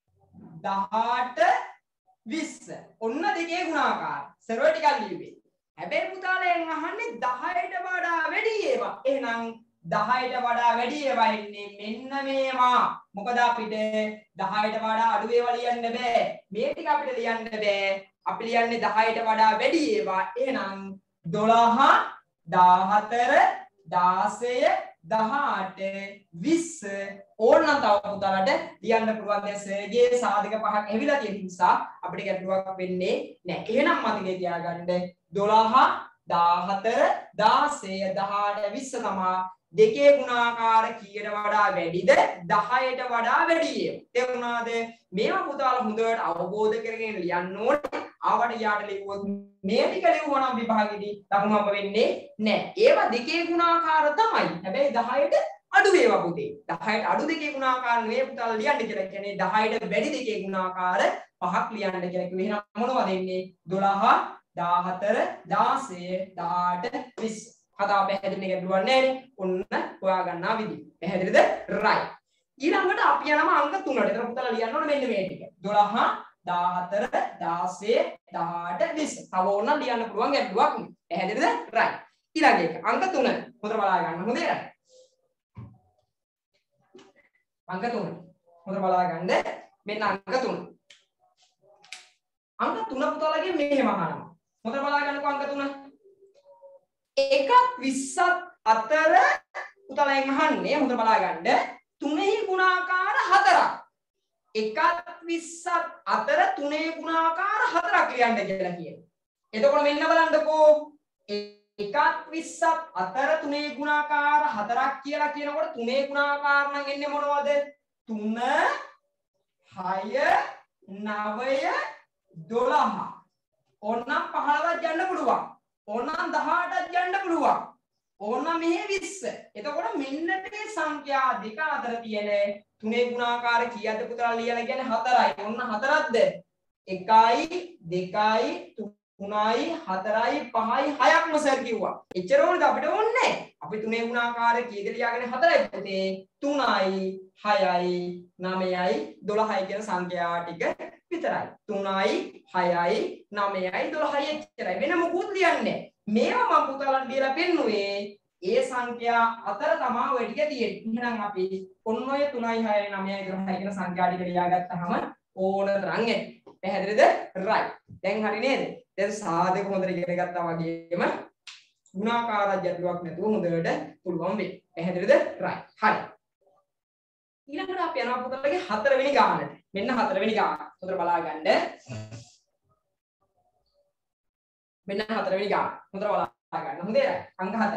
18 20 ඔන්න දෙකේ ගුණාකාර සර්ව ටිකක් ලියුවේ හැබැයි පුතාලෙන් අහන්නේ 10ට වඩා වැඩි ඒවා එහෙනම් 10ට වඩා වැඩි ඒවා ඉන්නේ මෙන්න මේවා මොකද අපිට 10ට වඩා අඩු ඒවා ලියන්න බෑ මේ ටික අපිට ලියන්න බෑ අපි ලියන්නේ 10ට වඩා වැඩි ඒවා එහෙනම් 12 14 16 18 20 ඕනනම් තව පුතාලට ලියන්න පුළුවන් දැන් සර්ගේ සාධක පහක් ඇවිල්ලා තියෙන නිසා අපිට ගැටලුවක් වෙන්නේ නැහැ. එහෙනම් මතකේ තියාගන්න 12 14 16 18 20 තමයි දෙකේ ගුණාකාර කීයට වඩා වැඩිද 10ට වඩා වැඩි ඒවා. තේරුණාද? මේවා පුතාලා හොඳට අවබෝධ කරගෙන ලියන්න ඕනේ. ආවට යාට ලියුවොත් මේ ටික ලියුවා නම් විභාගෙදී ලකුණු අප වෙන්නේ නැහැ. ඒවා දෙකේ ගුණාකාර තමයි. හැබැයි 10ට අඩු ඒවා පුතේ. 10ට අඩු දෙකේ ගුණාකාර නෙවෙයි පුතාලා ලියන්න කියලා කියන්නේ 10ට වැඩි දෙකේ ගුණාකාර පහක් ලියන්න කියලා කිව්වේ. එහෙනම් මොනවද එන්නේ? 12 14 16 18 20 කතාව පැහැදිලි ගැටලුවක් නැහැ ඔන්න හොයා ගන්නා විදිහ. පැහැදිලිද? right. ඊළඟට අපි යනවා අංක 3ට. ඒතර පුතාලා ලියන්න ඕනේ මෙන්න මේ ටික. 12 14 16 18 20. තව ඕනනම් ලියන්න පුළුවන් ගැටලුවක් නෙවෙයි. පැහැදිලිද? right. ඊළඟ එක අංක 3. හොඳට බලා ගන්න. හොඳේ right. අංක 3. හොඳට බලා ගන්න. මෙන්න අංක 3. අංක 3 පුතාලාගේ මෙහෙම අහනවා. හොඳට බලා ගන්නකෝ අංක 3. එකත් 20ත් අතර පුතාලෙන් අහන්නේ හොඳට බලා ගන්න තුනෙහි ගුණාකාර 4ක් එකත් 20ත් අතර තුනේ ගුණාකාර 4ක් ලියන්න කියලා කියනවා. එතකොට මෙන්න බලන්නකෝ එකත් 20ත් අතර තුනේ ගුණාකාර 4ක් කියලා කියනකොට තුනේ ගුණාකාර නම් එන්නේ මොනවද 3 6 9 12 ඕනනම් 15ක් ගන්න පුළුවන්. ඕනනම් 18ක් ගන්න පුළුවන්. ඕන මෙහෙ 20. එතකොට මෙන්න මේ සංඛ්‍යා දෙක අතර තියෙන තුනේ ගුණාකාර කීයද පුතලා ලියලා කියන්නේ 4යි. ඔන්න 4ක්ද? 1යි 2යි 3යි 4යි 5යි 6ක්ම සර් කිව්වා. එච්චර ඕනද අපිට ඕනේ? අපි තුනේ ගුණාකාර කීයද ලියාගෙන 4යි පුතේ 3යි 6යි 9යි 12යි කියන සංඛ්‍යා ටික විතරයි. 3යි 6යි 9යි 12යි එච්චරයි. වෙන මොකුත් ලියන්නේ නැහැ. මේවා මම පුතාලන්ට දීලා පෙන්නුවේ ඒ සංඛ්‍යා අතර තමයි ඔය ටික තියෙන්නේ. එහෙනම් අපි ඔන්න ඔය 3යි 6යි 9යි 12යි කියන සංඛ්‍යා ටික ලියාගත්තාම ඕන තරම් එන්නේ. පැහැදිලිද? right. දැන් හරි නේද? දැන් සාධක හොඳට ඉගෙන ගත්තා වගේම ගුණාකාර ගැටලුවක් නැතුව හොඳට පුළුවන් වෙයි. පැහැදිලිද? right. හරි. ඊළඟට අපි යනවා පුතාලගේ 4 වෙනි ගානට. මෙන්න 4 වෙනි ගාන. හොඳට බලා ගන්න. මෙන්න 4 වෙනි ගාන. හොඳට බලා ගන්න. හොඳේ අංක 4.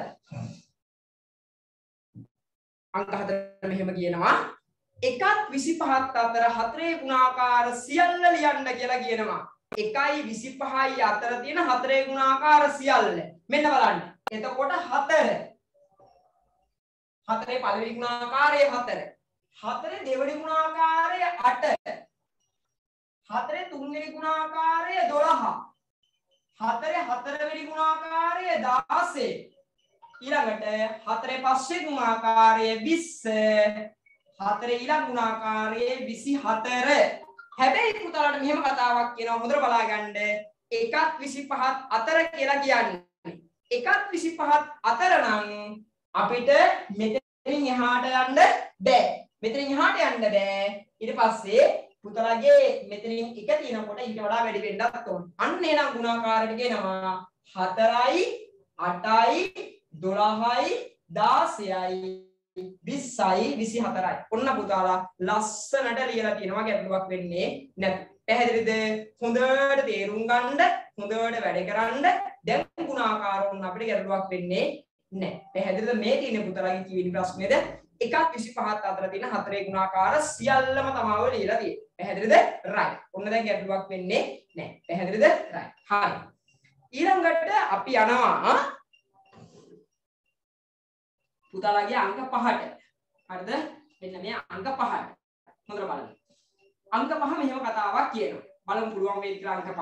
අංක 4 මෙහෙම කියනවා 1ත් 25ත් අතර 4 ගුණාකාර සියල්ල ලියන්න කියලා කියනවා. 1යි 25යි අතර තියෙන 4 ගුණාකාර සියල්ල. මෙන්න බලන්න. එතකොට 4. 4 පළවෙනි ගුණාකාරය 4. 4 දෙවෙනි ගුණාකාරය 8. 4 තුන්වෙනි ගුණාකාරය 12. 4 හතරවෙනි ගුණාකාරය 16. ඊළඟට 4 පස්සේ ගුණාකාරය 20. 4 ඊළඟ ගුණාකාරය 24. හැබැයි පුතාලට මෙහෙම කතාවක් කියනවා හොඳට බලා ගන්න. 1ත් 25ත් අතර කියලා කියන්නේ. 1ත් 25ත් අතර නම් අපිට මෙතනින් එහාට යන්න බෑ. මෙතනින් එහාට යන්න බෑ. ඊට පස්සේ පුතලගේ මෙතනින් එක තියෙනකොට ඊට වඩා වැඩි වෙන්නත් ඕන. අන්න එනම් ගුණාකාරයට කියනවා 4යි 8යි 12යි 16යි 20යි 24යි. ඔන්න පුතාලා ලස්සනට ලියලා තියෙනවා ගැටලුවක් වෙන්නේ නැත්. පැහැදිලිද? හොඳට තේරුම් ගන්න, හොඳට වැඩ කරන්න. දැන් ගුණාකාර වුණ අපිට ගැටලුවක් වෙන්නේ නැහැ. පැහැදිලිද? මේ තියෙන පුතාලගේ කිවිලි ප්‍රශ්නේද 1ත් 25ත් අතර තියෙන 4 ගුණාකාර සියල්ලම තමයි ඔය ලියලා තියෙන්නේ. පැහැදිලිද? right. ඔන්න දැන් ගැටලුවක් වෙන්නේ නැහැ. පැහැදිලිද? right. හරි. ඊළඟට අපි යනවා පුතාලගේ අංක 5ට. හරිද? මෙන්න මේ අංක 5ට. හොඳට බලන්න. අංක 5 මෙහෙම කතාවක් කියනවා. බලමු පුළුවන් වේද කියලා අංක 5.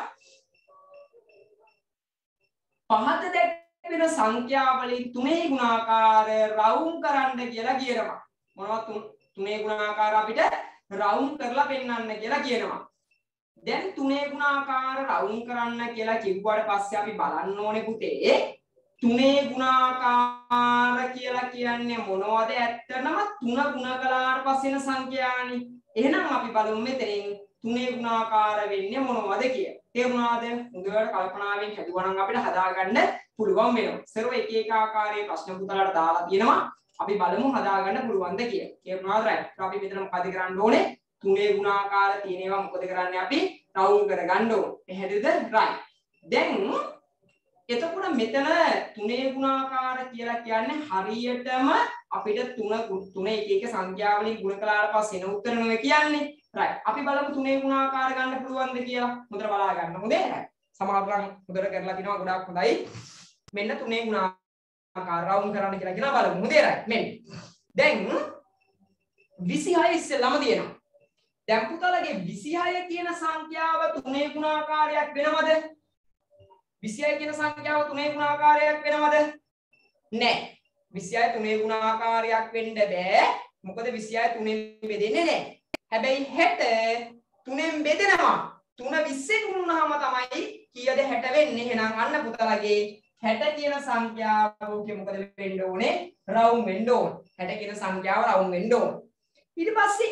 පහත දැක්වෙන සංඛ්‍යාවලින් තුනේ ගුණාකාර රවුම් කරන්න කියලා කියනවා. මොනවද තුනේ ගුණාකාර අපිට රවුම් කරලා පෙන්වන්න කියලා කියනවා. දැන් තුනේ ගුණාකාර රවුම් කරන්න කියලා කිව්වට පස්සේ අපි බලන්න ඕනේ පුතේ තුනේ ගුණාකාර කියලා කියන්නේ මොනවද? ඇත්තටම 3 ගුණ කළාට පස්සේ එන සංඛ්‍යානි. එහෙනම් අපි බලමු මෙතනින් තුනේ ගුණාකාර වෙන්නේ මොනවද කියලා. තේරුණාද? හොඳට කල්පනාවෙන් හදුවා නම් අපිට හදාගන්න පුළුවන් වෙනවා. සර්ව එක එක ආකාරයේ ප්‍රශ්න පුතාලට දාලා තියෙනවා. අපි බලමු හදාගන්න පුළුවන්ද කියලා. තේරුණාද? right. අපි මෙතන මොකද කරන්න ඕනේ? තුනේ ගුණාකාර තියෙන ඒවා මොකද කරන්නේ? අපි රවුම් කරගන්න ඕනේ. පැහැදිලිද? right. දැන් එතකොට මෙතන තුනේ ගුණාකාර කියලා කියන්නේ හරියටම අපිට තුන එක එක සංඛ්‍යාවලින් ගුණ කළාට පස්සේ එන උත්තර නෙවෙයි කියන්නේ. right. අපි බලමු තුනේ ගුණාකාර ගන්න පුළුවන්ද කියලා. හොඳට බලා ගන්න. හොඳේ? right. සමහරවිට හොඳට කරලා තිනවා ගොඩාක් හොඳයි. මෙන්න තුනේ ගුණාකාර රවුම් කරන්න කියලා කියනවා බලමු. හොඳේ? right. මෙන්න. දැන් 26 ඉස්සෙල්ලාම තියෙනවා. දැන් පුතාලගේ 26 කියන සංඛ්‍යාව තුනේ ගුණාකාරයක් වෙනවද? 26 කියන සංඛ්‍යාව තුනේ ගුණාකාරයක් වෙනවද? නැහැ. 26 තුනේ ගුණාකාරයක් වෙන්න බෑ. මොකද 26 තුනෙන් බෙදෙන්නේ නැහැ. හැබැයි 60 තුනෙන් බෙදෙනවා. 3 20ෙන් ගුණුනහම තමයි කීයද 60 වෙන්නේ. එහෙනම් අන්න පුතාලගේ 60 කියන සංඛ්‍යාව මොකද වෙන්න ඕනේ? රවුම් වෙන්න ඕනේ. 60 කියන සංඛ්‍යාව රවුම් වෙන්න ඕනේ. ඊට පස්සේ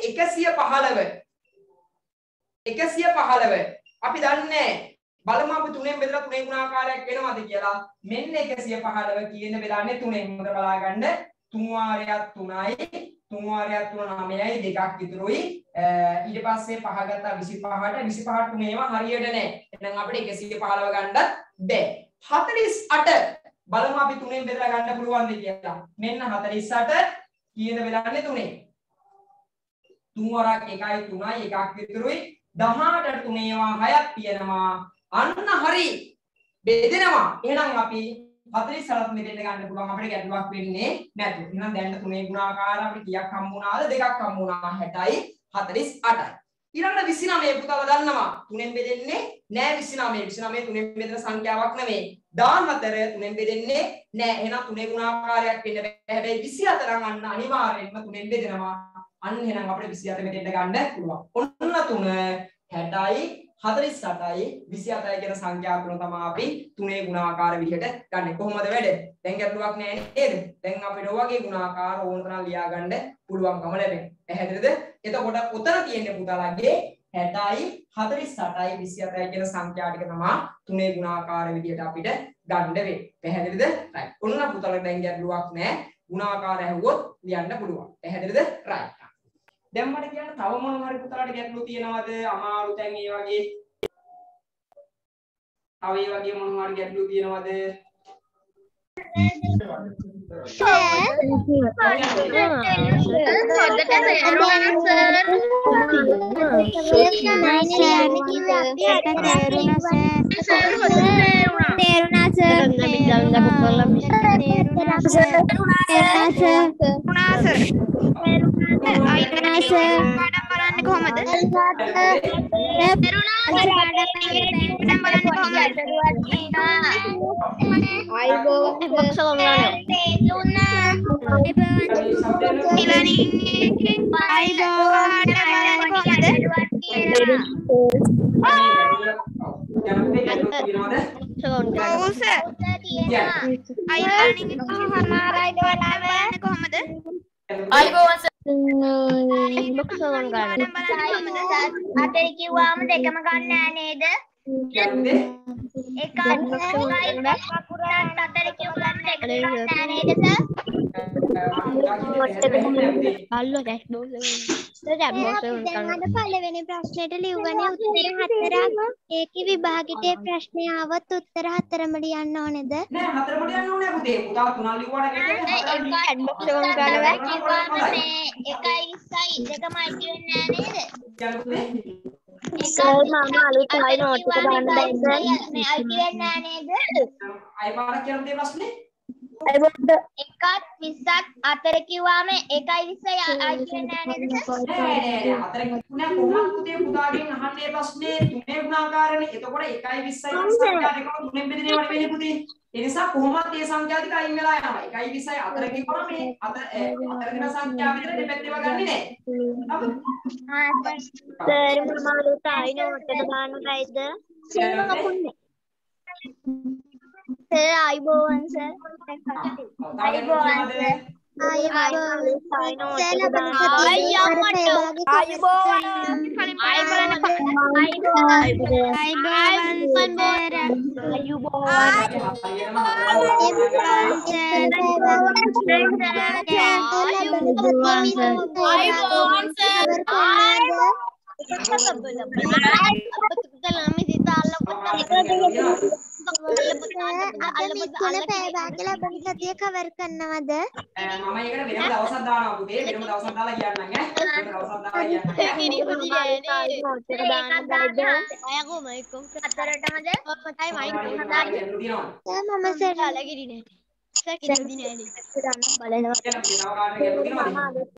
115 අපි දන්නේ බලමු අපි 3ෙන් බෙදලා තුනේ ගුණාකාරයක් වෙනවද කියලා. මෙන්න 115 කියන බෙදන්නේ 3ෙන්. හොඳ බලා ගන්න. 3 වාරයක් 3යි 3 වාරයක් 3 9යි දෙකක් ඉතුරුයි. ඊට පස්සේ 5 ගත්තා 25ට 3 ඒවා හරියට නැහැ. එහෙනම් අපිට 115 ගන්නත් බැහැ. 48 බලමු අපි 3ෙන් බෙදලා ගන්න පුළුවන්ද කියලා. මෙන්න 48 කියන බෙදන්නේ 3ෙන්. 3 වරක් 1යි 3යි එකක් ඉතුරුයි. 18ට 3 ඒවා 6ක් තියෙනවා. අන්න හරි බෙදෙනවා. එහෙනම් අපි 48ත් මෙතෙන්ට ගන්න පුළුවන් අපිට ගැටලුවක් වෙන්නේ නැතු. එහෙනම් දැන් තුනේ ගුණාකාර අපිට කීයක් හම්බ වුණාද? දෙකක් හම්බ වුණා. 60යි 48යි. ඊළඟට 29 පුතාලා දන්නවා. තුනෙන් බෙදෙන්නේ නෑ 29. 29 තුනෙන් බෙදෙන සංඛ්‍යාවක් නෙමෙයි. 14 තුනෙන් බෙදෙන්නේ නෑ. එහෙනම් තුනේ ගුණාකාරයක් වෙන්න බෑ. හැබැයි 24 නම් අන්න අනිවාර්යෙන්ම තුනෙන් බෙදෙනවා. අන්න එහෙනම් අපිට 24 මෙතෙන්ට ගන්න පුළුවන්. ඔන්න 3 60යි 48යි 27යි කියන සංඛ්‍යා තුන තමයි අපි තුනේ ගුණාකාර විදිහට ගන්න. කොහොමද වැඩ? දැන් ගැටලුවක් නෑ නේද? දැන් අපිට ඔයගේ ගුණාකාර ඕන තරම් ලියා ගන්න පුළුවන්කම ලැබෙනවා. පැහැදිලිද? එතකොට උතන තියෙන්නේ පුතාලගේ 60යි 48යි 27යි කියන සංඛ්‍යා ටික තමයි තුනේ ගුණාකාර විදිහට අපිට ගන්න වෙන්නේ. පැහැදිලිද? right. ඔන්න පුතාලට දැන් ගැටලුවක් නෑ. ගුණාකාර ඇහුවොත් ලියන්න පුළුවන්. පැහැදිලිද? right. දැන් මට කියන්න තව මොන හරි පුතාලට ගැටලු තියෙනවද? අමාරු තැන් ඒ වගේ. තව ඒ වගේ මොන හරි ගැටලු තියෙනවද? අතේ කිව්වම දෙකම ගන්න නෑ නේද? එකයි අතේ කිව්වම දෙකම ගන්න නෑ නේද සර්? පළවෙනි ප්‍රශ්නෙට ලියුවනේ උත්තර 4ක්. ඒකේ විභාගිතේ ප්‍රශ්නය ආවොත් උත්තර 4ම ලියන්න ඕනේද? නෑ 4ම ලියන්න ඕනේ පුතේ. පුතා 3ක් ලියුවාට මේ 1යි 20යි දෙකමයි කියන්නේ නෑ නේද? සර් මම අලුත් ආයි නෝට් එක දාන්න බැරිද? මේ අයි කියන්නේ නෑ නේද? අය පාරක් කියන දේ ප්‍රශ්නේ. අය බොද්ද 1ත් 20ත් අතර කිව්වම 1යි 20යි අයි කියන්නේ නෑ නේද? නෑ අතර කිව්ුණා කොහොමද පුතේ පුතාගෙන් අහන්නේ ප්‍රශ්නේ තුනේ ගුණාකාරනේ. එතකොට 1යි 20යි සංඛ්‍යා දෙකම තුනෙන් බෙදෙනවට වෙන්නේ පුතේ. ඒ නිසා කොහොමද මේ සංඛ්‍යා දෙක අයින් වෙලා යනවා. 1යි 20යි අතර කිව්වම මේ අතර දෙන සංඛ්‍යා විතර දෙපැත්තේම ගන්නෙ නෑ. සර් මම අලුත් ආයි නෝට් එක දාන්න බැයිද? සර් අයිබෝවන් සර්. අයිබෝවන් සර්. කවර් කරනවද? මම ඒකට වෙනම දවසක් දානවා පුතේ. වෙනම දවසක් දාලා කියන්නම් ඈ. වෙනම දවසක් දාලා කියන්නම්.